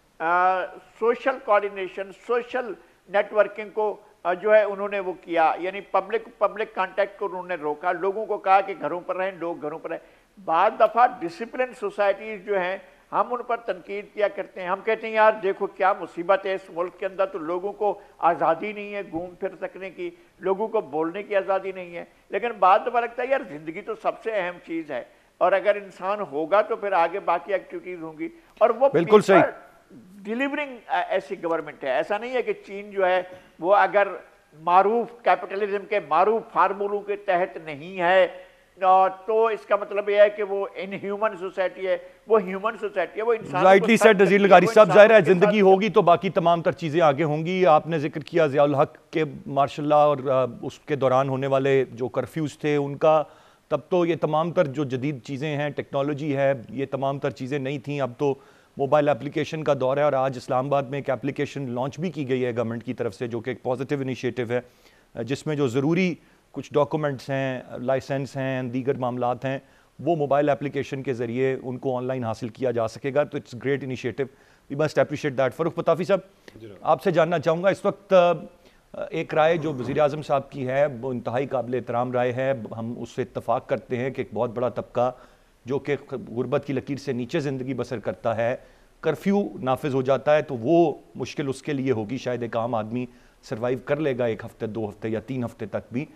social coordination, social networking کو جو ہے انہوں نے وہ کیا, یعنی پبلک پبلک کانٹیکٹ کو انہوں نے روکا. لوگوں کو کہا کہ گھروں پر رہیں, لوگ گھروں پر رہیں. بعض دفعہ ڈسپلن سوسائٹیز جو ہیں ہم ان پر تنقید کیا کرتے ہیں, ہم کہتے ہیں یار دیکھو کیا مصیبت ہے اس ملک کے اندر, تو لوگوں کو آزادی نہیں ہے گھوم پھر سکنے کی, لوگوں کو بولنے کی آزادی نہیں ہے. لیکن بعض دفعہ لگتا ہے یار زندگی تو سب سے اہم چیز ہے, اور اگر انسان ہوگا تو پھر آگے باقی ایکٹیویٹیز ہوں گی. اور وہ بالکل صحیح ڈیلیورنگ ایسی گورنمنٹ ہے. ایسا نہیں ہے کہ چین جو ہے وہ اگر معروف کیپٹلزم کے معروف فارمولوں کے تحت نہیں ہے تو اس کا مطلب یہ ہے کہ وہ ان ہیومن سوسائٹی ہے. وہ ہیومن سوسائٹی ہے, وہ انسان رائٹلی سیٹ نذیر لغاری صاحب. ظاہر ہے زندگی ہوگی تو باقی تمام تر چیزیں آگے ہوں گی. آپ نے ذکر کیا ضیاء الحق کے ماشاء اللہ اور اس کے دوران ہونے والے جو کرفیوز تھے ان کا, تب تو یہ تمام تر جو جدید چیزیں ہیں, ٹیکنالوجی ہے, یہ تمام تر چیزیں نہیں تھیں. اب تو موبائل اپلیکیشن کا دور ہے, اور آج اسلام آباد میں ایک اپلیکیشن لانچ بھی کی گئی ہے گورنمنٹ کی طرف سے جو کہ ایک پازیٹیو انیشیٹو ہے, جس میں جو ضروری کچھ ڈاکومنٹس ہیں, لائسنس ہیں, دیگر معاملات ہیں, وہ موبائل اپلیکیشن کے ذریعے ان کو آن لائن حاصل کیا جا سکے گا. تو it's great initiative, we must appreciate that. Farooq Pitafi صاحب, آپ سے جاننا چاہوں گا اس وقت ایک رائے جو وزیر اعظم صاحب کی ہے وہ انتہائی قابل احترام رائے ہے، ہم اس سے اتفاق کرتے ہیں کہ ایک بہت بڑا طبقہ جو کہ غربت کی لکیر سے نیچے زندگی بسر کرتا ہے، کرفیو نافذ ہو جاتا ہے تو وہ مشکل اس کے لیے ہوگی، شاید ایک عام آدمی سروائیو کر لے گا ایک ہفتے دو ہفتے یا تین ہفتے تک بھی،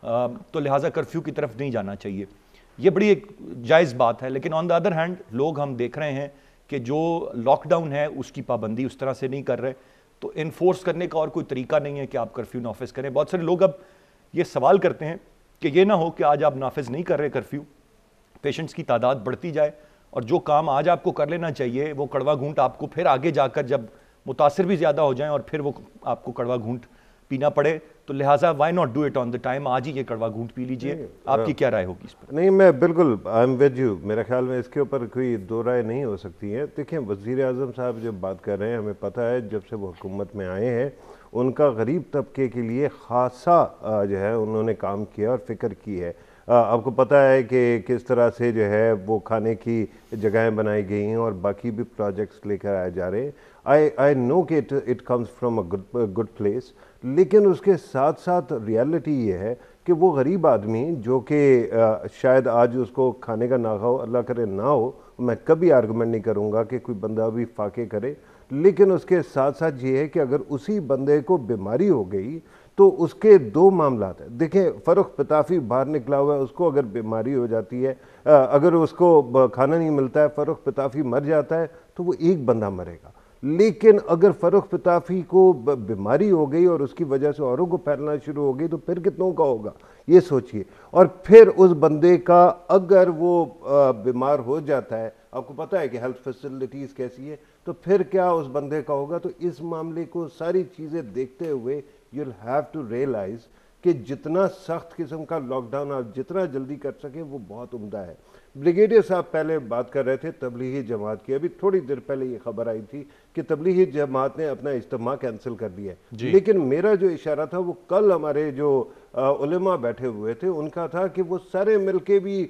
تو لہٰذا کرفیو کی طرف نہیں جانا چاہیے، یہ بڑی ایک جائز بات ہے۔ لیکن آن دا ادر ہینڈ لوگ ہم دیکھ رہے ہیں کہ جو لاک ڈاؤن ہے اس کی پابندی اس طرح سے نہیں کر رہے، تو انفورس کرنے کا اور کوئی طریقہ نہیں ہے کہ آپ کرفیو نافذ کریں۔ بہت سارے لوگ اب یہ سوال کرتے ہیں کہ یہ نہ ہو کہ آج آپ نافذ نہیں کر رہے کرفیو، پیشنٹس کی تعداد بڑھتی جائے اور جو کام آج آپ کو کر لینا چاہیے وہ کڑوا گھونٹ آپ کو پھر آگے جا کر جب متاثر بھی زیادہ ہو جائیں اور پھر وہ آپ کو کڑوا گھونٹ پینا پڑے، تو لہٰذا why not do it on the time, آج ہی یہ کڑوا گھونٹ پی لیجئے۔ آپ کی کیا رائے ہوگی اس پر؟ نہیں، میں بالکل آئی ایم ود یو، میرے خیال میں اس کے اوپر کوئی دو رائے نہیں ہو سکتی ہے۔ دیکھیں وزیر اعظم صاحب جب بات کر رہے ہیں، ہمیں پتہ ہے جب سے وہ حکومت میں آئے ہیں ان کا غریب طبقے کے لیے خاصا جو ہے انہوں نے کام کیا اور فکر کی ہے۔ آپ کو پتہ ہے کہ کس طرح سے جو ہے وہ کھانے کی جگہیں بنائی گئی ہیں اور باقی بھی پروجیکٹس لے کر آئے جا رہے ہیں۔ آئی آئی نو کہ it comes from a good place, لیکن اس کے ساتھ ساتھ ریالٹی یہ ہے کہ وہ غریب آدمی جو کہ شاید آج اس کو کھانے کا ناغہ ہو، اللہ کرے نہ ہو، میں کبھی آرگومنٹ نہیں کروں گا کہ کوئی بندہ بھی فاقے کرے، لیکن اس کے ساتھ ساتھ یہ ہے کہ اگر اسی بندے کو بیماری ہو گئی تو اس کے دو معاملات ہیں۔ دیکھیں فروخت پتافی باہر نکلا ہوا ہے، اس کو اگر بیماری ہو جاتی ہے، اگر اس کو کھانا نہیں ملتا ہے، فروخت پتافی مر جاتا ہے تو وہ ایک بندہ مرے گا، لیکن اگر فروخت پتافی کو بیماری ہو گئی اور اس کی وجہ سے اوروں کو پھیلنا شروع ہو گئی تو پھر کتنوں کا ہوگا، یہ سوچئے۔ اور پھر اس بندے کا اگر وہ بیمار ہو جاتا ہے، آپ کو پتہ ہے کہ ہیلتھ فیسلٹیز کیسی ہے، تو پھر کیا اس بندے کا ہوگا۔ تو اس معاملے کو ساری چیزیں دیکھتے ہوئے you'll have to realize کہ جتنا سخت قسم کا لاک ڈاؤن آپ جتنا جلدی کر سکیں وہ بہت عمدہ ہے۔ بریگیڈیئر صاحب پہلے بات کر رہے تھے تبلیغی جماعت کی، ابھی تھوڑی دیر پہلے یہ خبر آئی تھی کہ تبلیغی جماعت نے اپنا اجتماع کینسل کر دیا ہے، لیکن میرا جو اشارہ تھا وہ کل ہمارے جو علماء بیٹھے ہوئے تھے ان کا تھا کہ وہ سارے مل کے بھی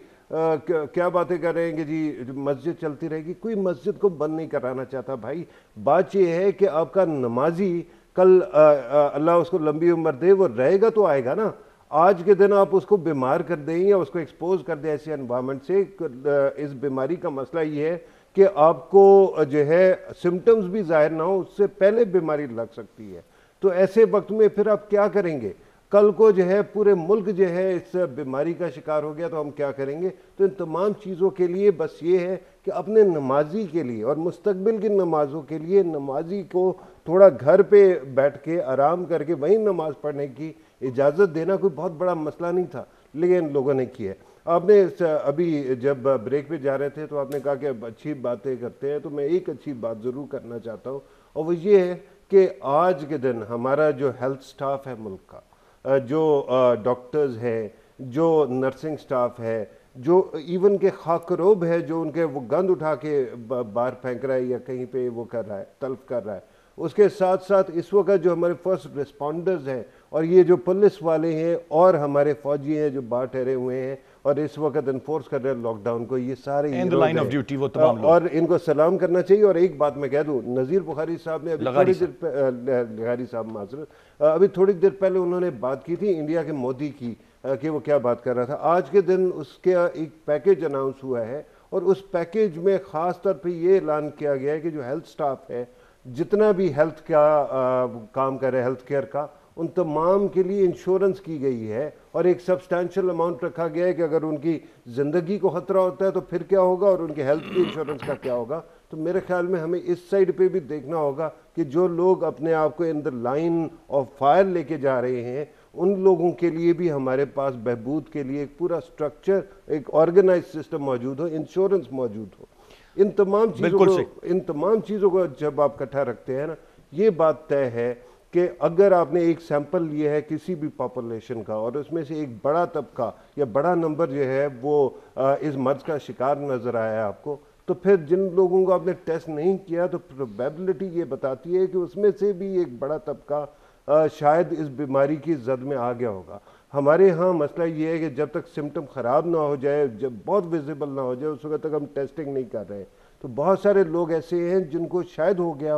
کیا باتیں کر رہے ہیں کہ جی مسجد چلتی رہے گی۔ کوئی مسجد کو بند نہیں کرانا چاہتا بھائی، بات یہ ہے کہ آپ کا نمازی کل اللہ اس کو لمبی عمر دے وہ رہے گا تو آئے گا نا، آج کے دن آپ اس کو بیمار کر دیں یا اس کو ایکسپوز کر دیں ایسے انوائرمنٹ سے۔ اس بیماری کا مسئلہ یہ ہے کہ آپ کو جو ہے سمٹمز بھی ظاہر نہ ہو، اس سے پہلے بیماری لگ سکتی ہے، تو ایسے وقت میں پھر آپ کیا کریں گے؟ کل کو جو ہے پورے ملک جو ہے اس بیماری کا شکار ہو گیا تو ہم کیا کریں گے؟ تو ان تمام چیزوں کے لیے بس یہ ہے کہ اپنے نمازی کے لیے اور مستقبل کی نمازوں کے لیے نمازی کو تھوڑا گھر پہ بیٹھ کے آرام کر کے وہیں نماز پڑھنے کی اجازت دینا کوئی بہت بڑا مسئلہ نہیں تھا، لیکن لوگوں نے کیا ہے۔ آپ نے ابھی جب بریک پہ جا رہے تھے تو آپ نے کہا کہ اب اچھی باتیں کرتے ہیں، تو میں ایک اچھی بات ضرور کرنا چاہتا ہوں، اور وہ یہ ہے کہ آج کے دن ہمارا جو ہیلتھ سٹاف ہے ملک کا، جو ڈاکٹرز ہے، جو نرسنگ سٹاف ہے، جو ایون کے خاکروب ہے جو ان کے وہ گند اٹھا کے باہر پھینک رہا ہے یا کہیں پہ وہ کر رہا ہے تلف کر رہا ہے، اس کے ساتھ ساتھ اس وقت جو ہمارے فرسٹ رسپونڈرز ہیں اور یہ جو پولیس والے ہیں اور ہمارے فوجی ہیں جو باہر ٹھہرے ہوئے ہیں اور اس وقت انفورس کر رہے ہیں لاک ڈاؤن کو، یہ سارے لائن آف ڈیوٹی وہ تمام لوگ، اور ان کو سلام کرنا چاہیے۔ اور ایک بات میں کہہ دوں، نذیر بخاری صاحب نے ابھی تھوڑی دیر لغاری صاحب معذرت ابھی تھوڑی دیر پہلے انہوں نے بات کی تھی انڈیا کے مودی کی، کہ وہ کیا بات کر رہا تھا۔ آج کے دن اس کا ایک پیکیج اناؤنس ہوا ہے اور اس پیکیج میں خاص طور پہ یہ اعلان کیا گیا ہے کہ جو ہیلتھ سٹاف ہے، جتنا بھی ہیلتھ کا کام کر رہے ہیلتھ کیئر کا، ان تمام کے لیے انشورنس کی گئی ہے اور ایک سبسٹینشل اماؤنٹ رکھا گیا ہے کہ اگر ان کی زندگی کو خطرہ ہوتا ہے تو پھر کیا ہوگا اور ان کے ہیلتھ کی انشورنس کا کیا ہوگا۔ تو میرے خیال میں ہمیں اس سائڈ پہ بھی دیکھنا ہوگا کہ جو لوگ اپنے آپ کو in the line of fire لے کے جا رہے ہیں، ان لوگوں کے لیے بھی ہمارے پاس بہبود کے لیے ایک پورا سٹرکچر، ایک آرگنائز سسٹم موجود ہو، انشورنس موجود ہو۔ ان تمام چیزوں کو ان تمام چیزوں کو جب آپ اکٹھا رکھتے ہیں نا، یہ بات طے ہے کہ اگر آپ نے ایک سیمپل لیا ہے کسی بھی پاپولیشن کا اور اس میں سے ایک بڑا طبقہ یا بڑا نمبر جو ہے وہ اس مرض کا شکار نظر آیا ہے آپ کو، تو پھر جن لوگوں کو آپ نے ٹیسٹ نہیں کیا تو پروبیبلٹی یہ بتاتی ہے کہ اس میں سے بھی ایک بڑا طبقہ شاید اس بیماری کی زد میں آ گیا ہوگا۔ ہمارے ہاں مسئلہ یہ ہے کہ جب تک سمٹم خراب نہ ہو جائے، جب بہت ویزیبل نہ ہو جائے، اس وقت تک ہم ٹیسٹنگ نہیں کر رہے، تو بہت سارے لوگ ایسے ہیں جن کو شاید ہو گیا ہو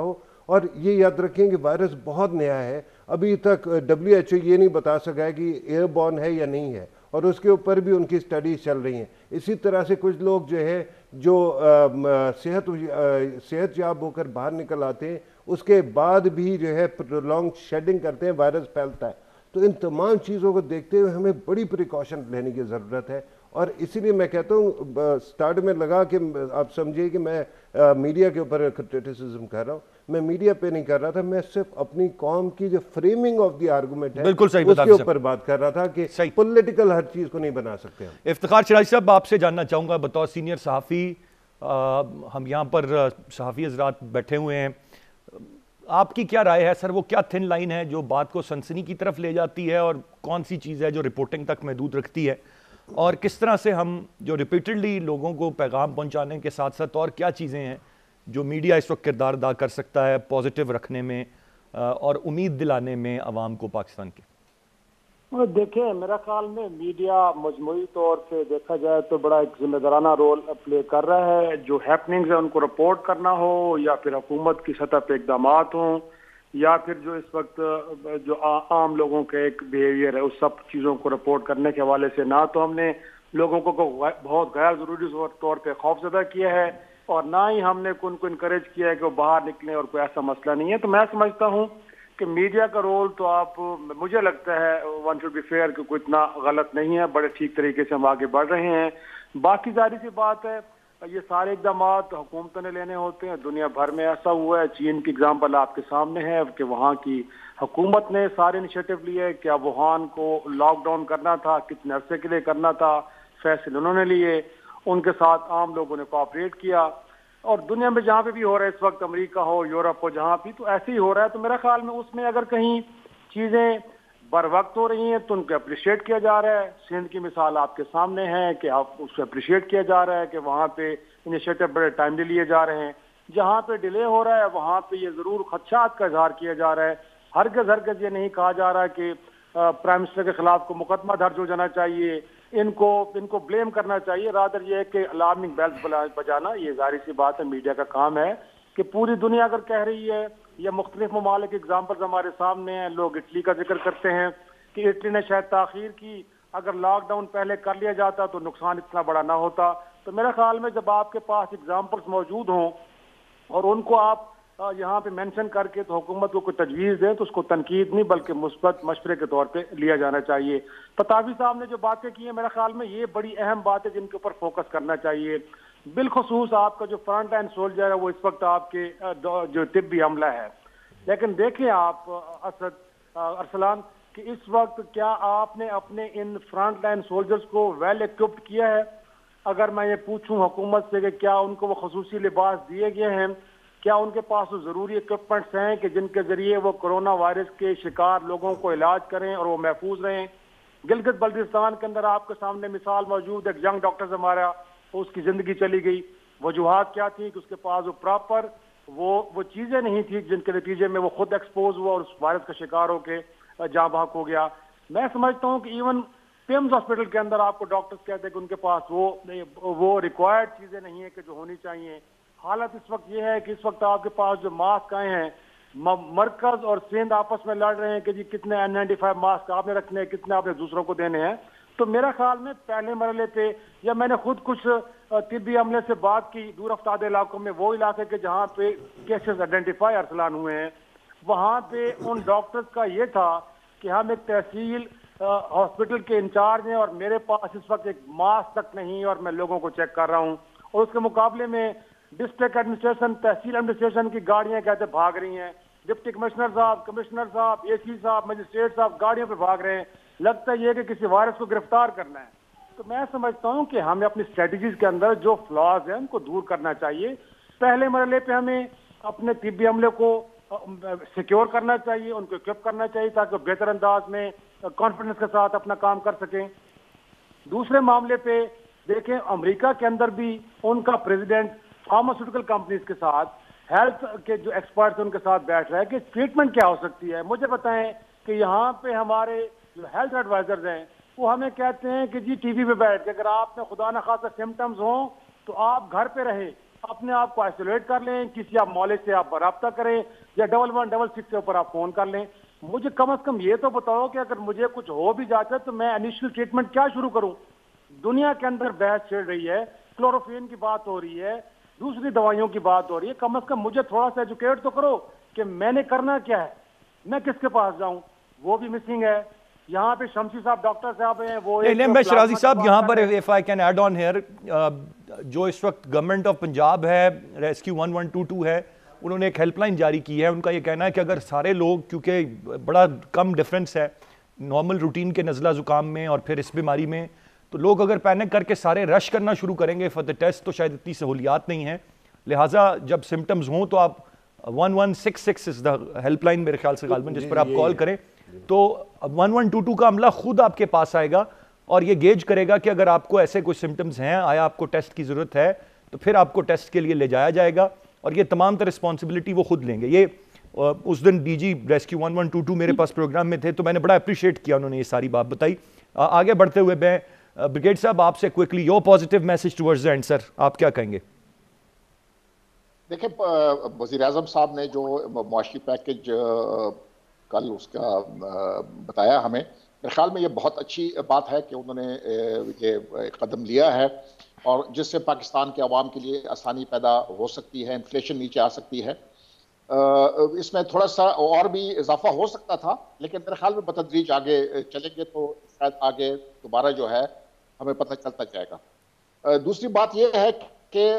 اور یہ یاد رکھیں کہ وائرس بہت نیا ہے، ابھی تک ڈبلیو ایچ او یہ نہیں بتا سکا ہے کہ ایئر بورن ہے یا نہیں ہے، اور اس کے اوپر بھی ان کی سٹڈیز چل رہی ہیں۔ اسی طرح سے کچھ لوگ جو ہے جو صحت صحت یاب ہو کر باہر نکل آتے ہیں، اس کے بعد بھی جو ہے پرولونگ شیڈنگ کرتے ہیں، وائرس پھیلتا ہے۔ تو ان تمام چیزوں کو دیکھتے ہوئے ہمیں بڑی پریکاشن لینے کی ضرورت ہے، اور اسی لیے میں کہتا ہوں سٹارٹ میں لگا کہ آپ سمجھے کہ میں میڈیا کے اوپر کرٹیسزم کر رہا ہوں، میں میڈیا پہ نہیں کر رہا تھا، میں صرف اپنی قوم کی جو فریمنگ آف دی آرگومنٹ ہے اس کے اوپر بات کر رہا تھا کہ پولیٹیکل ہر چیز کو نہیں بنا سکتے ہم۔ افتخار شیرازی صاحب، آپ سے جاننا چاہوں گا بطور سینئر صحافی، ہم یہاں پر صحافی حضرات بیٹھے ہوئے ہیں، آپ کی کیا رائے ہے سر؟ وہ کیا تھن لائن ہے جو بات کو سنسنی کی طرف لے جاتی ہے، اور کون سی چیز ہے جو رپورٹنگ تک محدود رکھتی ہے، اور کس طرح سے ہم جو ریپیٹڈلی لوگوں کو پیغام پہنچانے کے ساتھ ساتھ اور کیا چیزیں ہیں جو میڈیا اس وقت کردار ادا کر سکتا ہے پازیٹیو رکھنے میں اور امید دلانے میں عوام کو پاکستان کے؟ دیکھیں، میرا خیال میں میڈیا مجموعی طور سے دیکھا جائے تو بڑا ایک ذمہ دارانہ رول پلے کر رہا ہے۔ جو ہیپننگز ہیں ان کو رپورٹ کرنا ہو، یا پھر حکومت کی سطح پہ اقدامات ہوں، یا پھر جو اس وقت جو عام لوگوں کے ایک بیہیویئر ہے، اس سب چیزوں کو رپورٹ کرنے کے حوالے سے نہ تو ہم نے لوگوں کو بہت غیر ضروری طور پہ خوف زدہ کیا ہے، اور نہ ہی ہم نے ان کو انکریج کیا ہے کہ وہ باہر نکلیں، اور کوئی ایسا مسئلہ نہیں ہے۔ تو میں سمجھتا ہوں کہ میڈیا کا رول تو آپ، مجھے لگتا ہے ون شوڈ بی فیئر کہ کوئی اتنا غلط نہیں ہے، بڑے ٹھیک طریقے سے ہم آگے بڑھ رہے ہیں۔ باقی ظاہر سی بات ہے، یہ سارے اقدامات حکومتوں نے لینے ہوتے ہیں، دنیا بھر میں ایسا ہوا ہے۔ چین کی اگزامپل آپ کے سامنے ہے کہ وہاں کی حکومت نے سارے انیشیٹو لیے، کیا ووہان کو لاک ڈاؤن کرنا تھا، کتنے عرصے کے لیے کرنا تھا، فیصلے انہوں نے لیے، ان کے ساتھ عام لوگوں نے کوآپریٹ کیا، اور دنیا میں جہاں پہ بھی ہو رہا ہے اس وقت، امریکہ ہو، یورپ ہو، جہاں بھی تو ایسے ہی ہو رہا ہے۔ تو میرا خیال میں اس میں اگر کہیں چیزیں بر وقت ہو رہی ہیں تو ان کو اپریشیٹ کیا جا رہا ہے۔ سندھ کی مثال آپ کے سامنے ہے کہ آپ اس کو اپریشیٹ کیا جا رہا ہے کہ وہاں پہ انیشیٹو بڑے ٹائملی لیے جا رہے ہیں۔ جہاں پہ ڈیلے ہو رہا ہے وہاں پہ یہ ضرور خدشات کا اظہار کیا جا رہا ہے۔ ہرگز ہرگز یہ نہیں کہا جا رہا کہ پرائم منسٹر کے خلاف کو مقدمہ درج ہو جانا چاہیے، ان کو ان کو بلیم کرنا چاہیے۔ رادر یہ ہے کہ الارمنگ بیلز بجانا، یہ ظاہر سی بات ہے میڈیا کا کام ہے کہ پوری دنیا اگر کہہ رہی ہے، یا مختلف ممالک اگزامپلز ہمارے سامنے ہیں، لوگ اٹلی کا ذکر کرتے ہیں کہ اٹلی نے شاید تاخیر کی، اگر لاک ڈاؤن پہلے کر لیا جاتا تو نقصان اتنا بڑا نہ ہوتا۔ تو میرے خیال میں جب آپ کے پاس اگزامپلز موجود ہوں اور ان کو آپ یہاں پہ مینشن کر کے تو حکومت کو کوئی تجویز دیں تو اس کو تنقید نہیں بلکہ مثبت مشورے کے طور پہ لیا جانا چاہیے۔ پتاوی صاحب نے جو باتیں کی ہیں میرے خیال میں یہ بڑی اہم بات ہے جن کے اوپر فوکس کرنا چاہیے، بالخصوص آپ کا جو فرنٹ لائن سولجر ہے وہ اس وقت آپ کے جو طبی عملہ ہے۔ لیکن دیکھیں آپ اسد ارسلان کہ اس وقت کیا آپ نے اپنے ان فرنٹ لائن سولجرز کو ویل ایکوپڈ کیا ہے؟ اگر میں یہ پوچھوں حکومت سے کہ کیا ان کو وہ خصوصی لباس دیے گئے ہیں، کیا ان کے پاس وہ ضروری اکوپمنٹس ہیں کہ جن کے ذریعے وہ کرونا وائرس کے شکار لوگوں کو علاج کریں اور وہ محفوظ رہیں؟ گلگت بلتستان کے اندر آپ کے سامنے مثال موجود ہے، ایک ینگ ڈاکٹر ہمارا، اس کی زندگی چلی گئی۔ وجوہات کیا تھی کہ اس کے پاس وہ پراپر وہ وہ چیزیں نہیں تھی جن کے نتیجے میں وہ خود ایکسپوز ہوا اور اس وائرس کا شکار ہو کے جاں بحق ہو گیا۔ میں سمجھتا ہوں کہ ایون پیمز ہاسپٹل کے اندر آپ کو ڈاکٹرز کہتے ہیں کہ ان کے پاس وہ وہ ریکوائرڈ چیزیں نہیں ہیں کہ جو ہونی چاہیے۔ حالت اس وقت یہ ہے کہ اس وقت آپ کے پاس جو ماسک آئے ہیں، مرکز اور سندھ آپس میں لڑ رہے ہیں کہ جی کتنے این نائنٹی فائیو ماسک آپ نے رکھنے ہیں، کتنے آپ نے دوسروں کو دینے ہیں۔ تو میرا خیال میں پہلے مرحلے پہ، یا میں نے خود کچھ طبی عملے سے بات کی دور افتادہ علاقوں میں، وہ علاقے کے جہاں پہ کیسز آئیڈینٹیفائی ارسلان ہوئے ہیں، وہاں پہ ان ڈاکٹرز کا یہ تھا کہ ہم ایک تحصیل ہاسپٹل کے انچارج ہیں اور میرے پاس اس وقت ایک ماسک تک نہیں اور میں لوگوں کو چیک کر رہا ہوں، اور اس کے مقابلے میں ڈسٹرکٹ ایڈمنسٹریشن، تحصیل ایڈمنسٹریشن کی گاڑیاں کہتے بھاگ رہی ہیں، ڈپٹی کمشنر صاحب، کمشنر صاحب، اے سی صاحب، مجسٹریٹ صاحب گاڑیوں پہ بھاگ رہے ہیں۔ لگتا ہے یہ کہ کسی وائرس کو گرفتار کرنا ہے۔ تو میں سمجھتا ہوں کہ ہمیں اپنی اسٹریٹجیز کے اندر جو فلاز ہیں ان کو دور کرنا چاہیے۔ پہلے مرحلے پہ ہمیں اپنے طبی عملے کو سیکیور کرنا چاہیے، ان کو اکوپ کرنا چاہیے تاکہ وہ بہتر انداز میں کانفیڈنس کے ساتھ اپنا کام کر سکیں۔ دوسرے معاملے پہ دیکھیں، امریکہ کے اندر بھی ان کا پریزیڈنٹ فارماسیوٹیکل کمپنیز کے ساتھ، ہیلتھ کے جو ایکسپرٹس ان کے ساتھ بیٹھ رہا ہے کہ ٹریٹمنٹ کیا ہو سکتی ہے۔ مجھے بتائیں کہ یہاں پہ ہمارے جو ہیلتھ ایڈوائزرز ہیں وہ ہمیں کہتے ہیں کہ جی ٹی وی پہ بیٹھ کے اگر آپ نے خدا نخواستہ سمٹمز ہوں تو آپ گھر پہ رہیں، اپنے آپ کو آئسولیٹ کر لیں, کسی آپ مالج سے آپ رابطہ کریں, یا ڈبل ون ڈبل سکس کے اوپر آپ فون کر لیں. مجھے کم از کم یہ تو بتاؤ کہ اگر مجھے کچھ ہو بھی جاتا ہے تو میں انیشل ٹریٹمنٹ کیا شروع کروں. دنیا کے اندر بحث چل رہی ہے, کلوروفین کی بات ہو رہی ہے, دوسری دوائیوں کی بات ہو رہی ہے. کم از کم مجھے تھوڑا سا ایجوکیٹ تو کرو کہ میں نے کرنا کیا ہے, میں کس کے پاس جاؤں. وہ بھی مسنگ ہے. یہاں پہ شمسی صاحب ڈاکٹر صاحب ہیں, وہ نہیں میں شرازی صاحب یہاں پر if I can add on here, جو اس وقت گورنمنٹ آف پنجاب ہے, rescue one one two two ہے, انہوں نے ایک ہیلپ لائن جاری کی ہے. ان کا یہ کہنا ہے کہ اگر سارے لوگ, کیونکہ بڑا کم ڈفرینس ہے نارمل روٹین کے نزلہ زکام میں اور پھر اس بیماری میں, تو لوگ اگر پینک کر کے سارے رش کرنا شروع کریں گے فار دا ٹیسٹ تو شاید اتنی سہولیات نہیں ہیں. لہٰذا جب سمٹمز ہوں تو آپ one one six six is the helpline میرے خیال سے غالباً جس پر آپ کال کریں, تو ون ون ٹو ٹو کا عملہ خود آپ کے پاس آئے گا اور یہ گیج کرے گا کہ اگر آپ کو ایسے کوئی سمٹمز ہیں, آیا آپ کو ٹیسٹ کی ضرورت ہے, تو پھر آپ کو ٹیسٹ کے لیے لے جایا جائے گا اور یہ تمام تر رسپانسبلٹی وہ خود لیں گے. یہ اس دن D G rescue one one two two میرے پاس پروگرام میں تھے تو میں نے بڑا اپریشیٹ کیا, انہوں نے یہ ساری بات بتائی. آگے بڑھتے ہوئے میں بریگیڈ صاحب آپ سے quickly your positive message towards the end, sir آپ کیا کہیں گے؟ دیکھیں وزیر اعظم صاحب نے جو معاشی پیکج کل اس کا بتایا ہمیں, میرے خیال میں یہ بہت اچھی بات ہے کہ انہوں نے یہ قدم لیا ہے اور جس سے پاکستان کے عوام کے لیے آسانی پیدا ہو سکتی ہے, انفلیشن نیچے آ سکتی ہے. اس میں تھوڑا سا اور بھی اضافہ ہو سکتا تھا لیکن میرے خیال میں بتدریج آگے چلیں گے تو شاید آگے دوبارہ جو ہے ہمیں پتہ چلتا جائے گا. دوسری بات یہ ہے کہ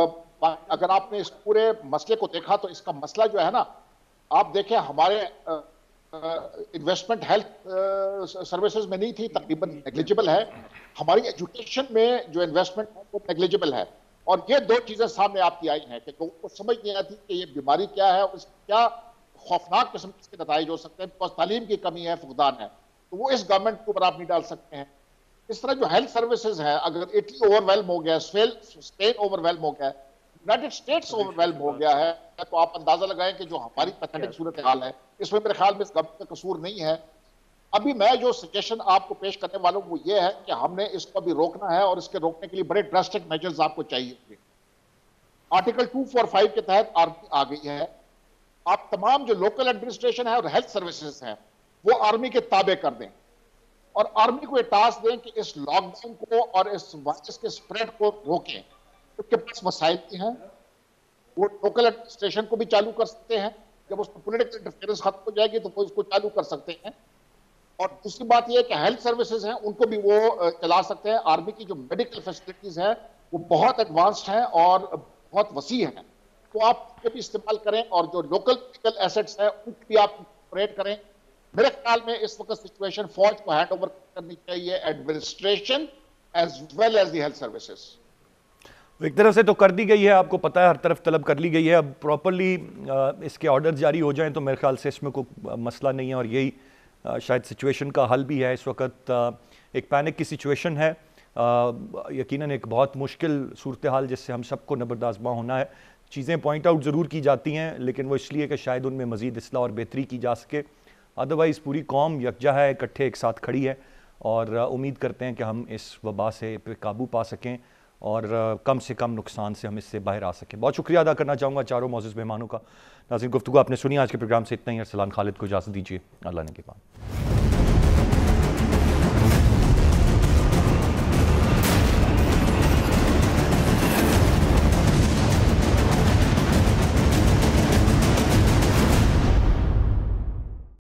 اگر آپ نے اس پورے مسئلے کو دیکھا تو اس کا مسئلہ جو ہے نا, آپ دیکھیں ہمارے انویسٹمنٹ ہیلتھ سروسز میں نہیں تھی, تقریباً نیگلیجبل ہے. ہماری ایجوکیشن میں جو انویسٹمنٹ ہے وہ نیگلیجبل ہے. اور یہ دو چیزیں سامنے آپ کی آئی ہیں کہ لوگوں کو سمجھ نہیں آتی کہ یہ بیماری کیا ہے اور اس کیا خوفناک قسم کے نتائج ہو سکتے ہیں, بکاز تعلیم کی کمی ہے, فقدان ہے, تو وہ اس گورنمنٹ کے اوپر آپ نہیں ڈال سکتے ہیں. اس طرح جو ہیلتھ سروسز ہیں, اگر اٹلی اوور ویلم ہو گیا, اسپین اوور ویلم ہو گیا, یونائٹڈ اسٹیٹس اوور ویلم ہو گیا ہے, تو آپ اندازہ لگائیں کہ جو ہماری پیتھیٹک صورتحال ہے اس میں میرے خیال میں اس گورنمنٹ کا قصور نہیں ہے. ابھی میں جو سجیشن آپ کو پیش کرنے والوں وہ یہ ہے کہ ہم نے اس کو بھی روکنا ہے اور اس کے روکنے کے لیے بڑے ڈراسٹک میجرز آپ کو چاہیے. آرٹیکل ٹو فور فائیو کے تحت آرمی آ گئی ہے. آپ تمام جو لوکل ایڈمنسٹریشن ہے اور ہیلتھ سروسز ہیں وہ آرمی کے تابع کر دیں اور آرمی کو یہ ٹاسک دیں کہ اس لاک ڈاؤن کو اور اس وائرس کے اسپریڈ کو روکیں. اس کے پاس مسائل بھی ہیں, وہ لوکل ایڈمنسٹریشن کو بھی چالو کر سکتے ہیں, جب اس کو پولیٹیکل انٹرفیئرنس ختم ہو جائے گی تو وہ اس کو چالو کر سکتے ہیں. اور دوسری بات یہ ہے کہ ہیلتھ سروسز ہیں ان کو بھی وہ چلا سکتے ہیں. آرمی کی جو میڈیکل فیسلٹیز ہیں وہ بہت ایڈوانسڈ ہیں اور بہت وسیع ہیں, تو آپ ان کو بھی استعمال کریں اور جو لوکل میڈیکل ایسٹس ہیں ان کو بھی آپ آپریٹ کریں. میرے خیال میں اس وقت سچویشن فوج کو ہینڈ اوور کرنی چاہیے, administration as well as the health services. ایک طرف سے تو کر دی گئی ہے, آپ کو پتہ ہے ہر طرف طلب کر لی گئی ہے. اب پراپرلی اس کے آرڈر جاری ہو جائیں تو میرے خیال سے اس میں کوئی مسئلہ نہیں ہے اور یہی شاید سچویشن کا حل بھی ہے. اس وقت ایک پینک کی سچویشن ہے, یقیناً ایک بہت مشکل صورتحال جس سے ہم سب کو نبردآزماں ہونا ہے. چیزیں پوائنٹ آؤٹ ضرور کی جاتی ہیں لیکن وہ اس لیے کہ شاید ان میں مزید اصلاح اور بہتری کی جا سکے. ادروائز پوری قوم یکجا ہے, اکٹھے ایک ساتھ کھڑی ہے اور امید کرتے ہیں کہ ہم اس وبا سے پہ قابو پا سکیں اور کم سے کم نقصان سے ہم اس سے باہر آ سکیں. بہت شکریہ ادا کرنا چاہوں گا چاروں معزز مہمانوں کا. ناظرین گفتگو آپ نے سنی, آج کے پروگرام سے اتنا ہی. ارسلان خالد کو اجازت دیجیے, اللہ نے کے بعد.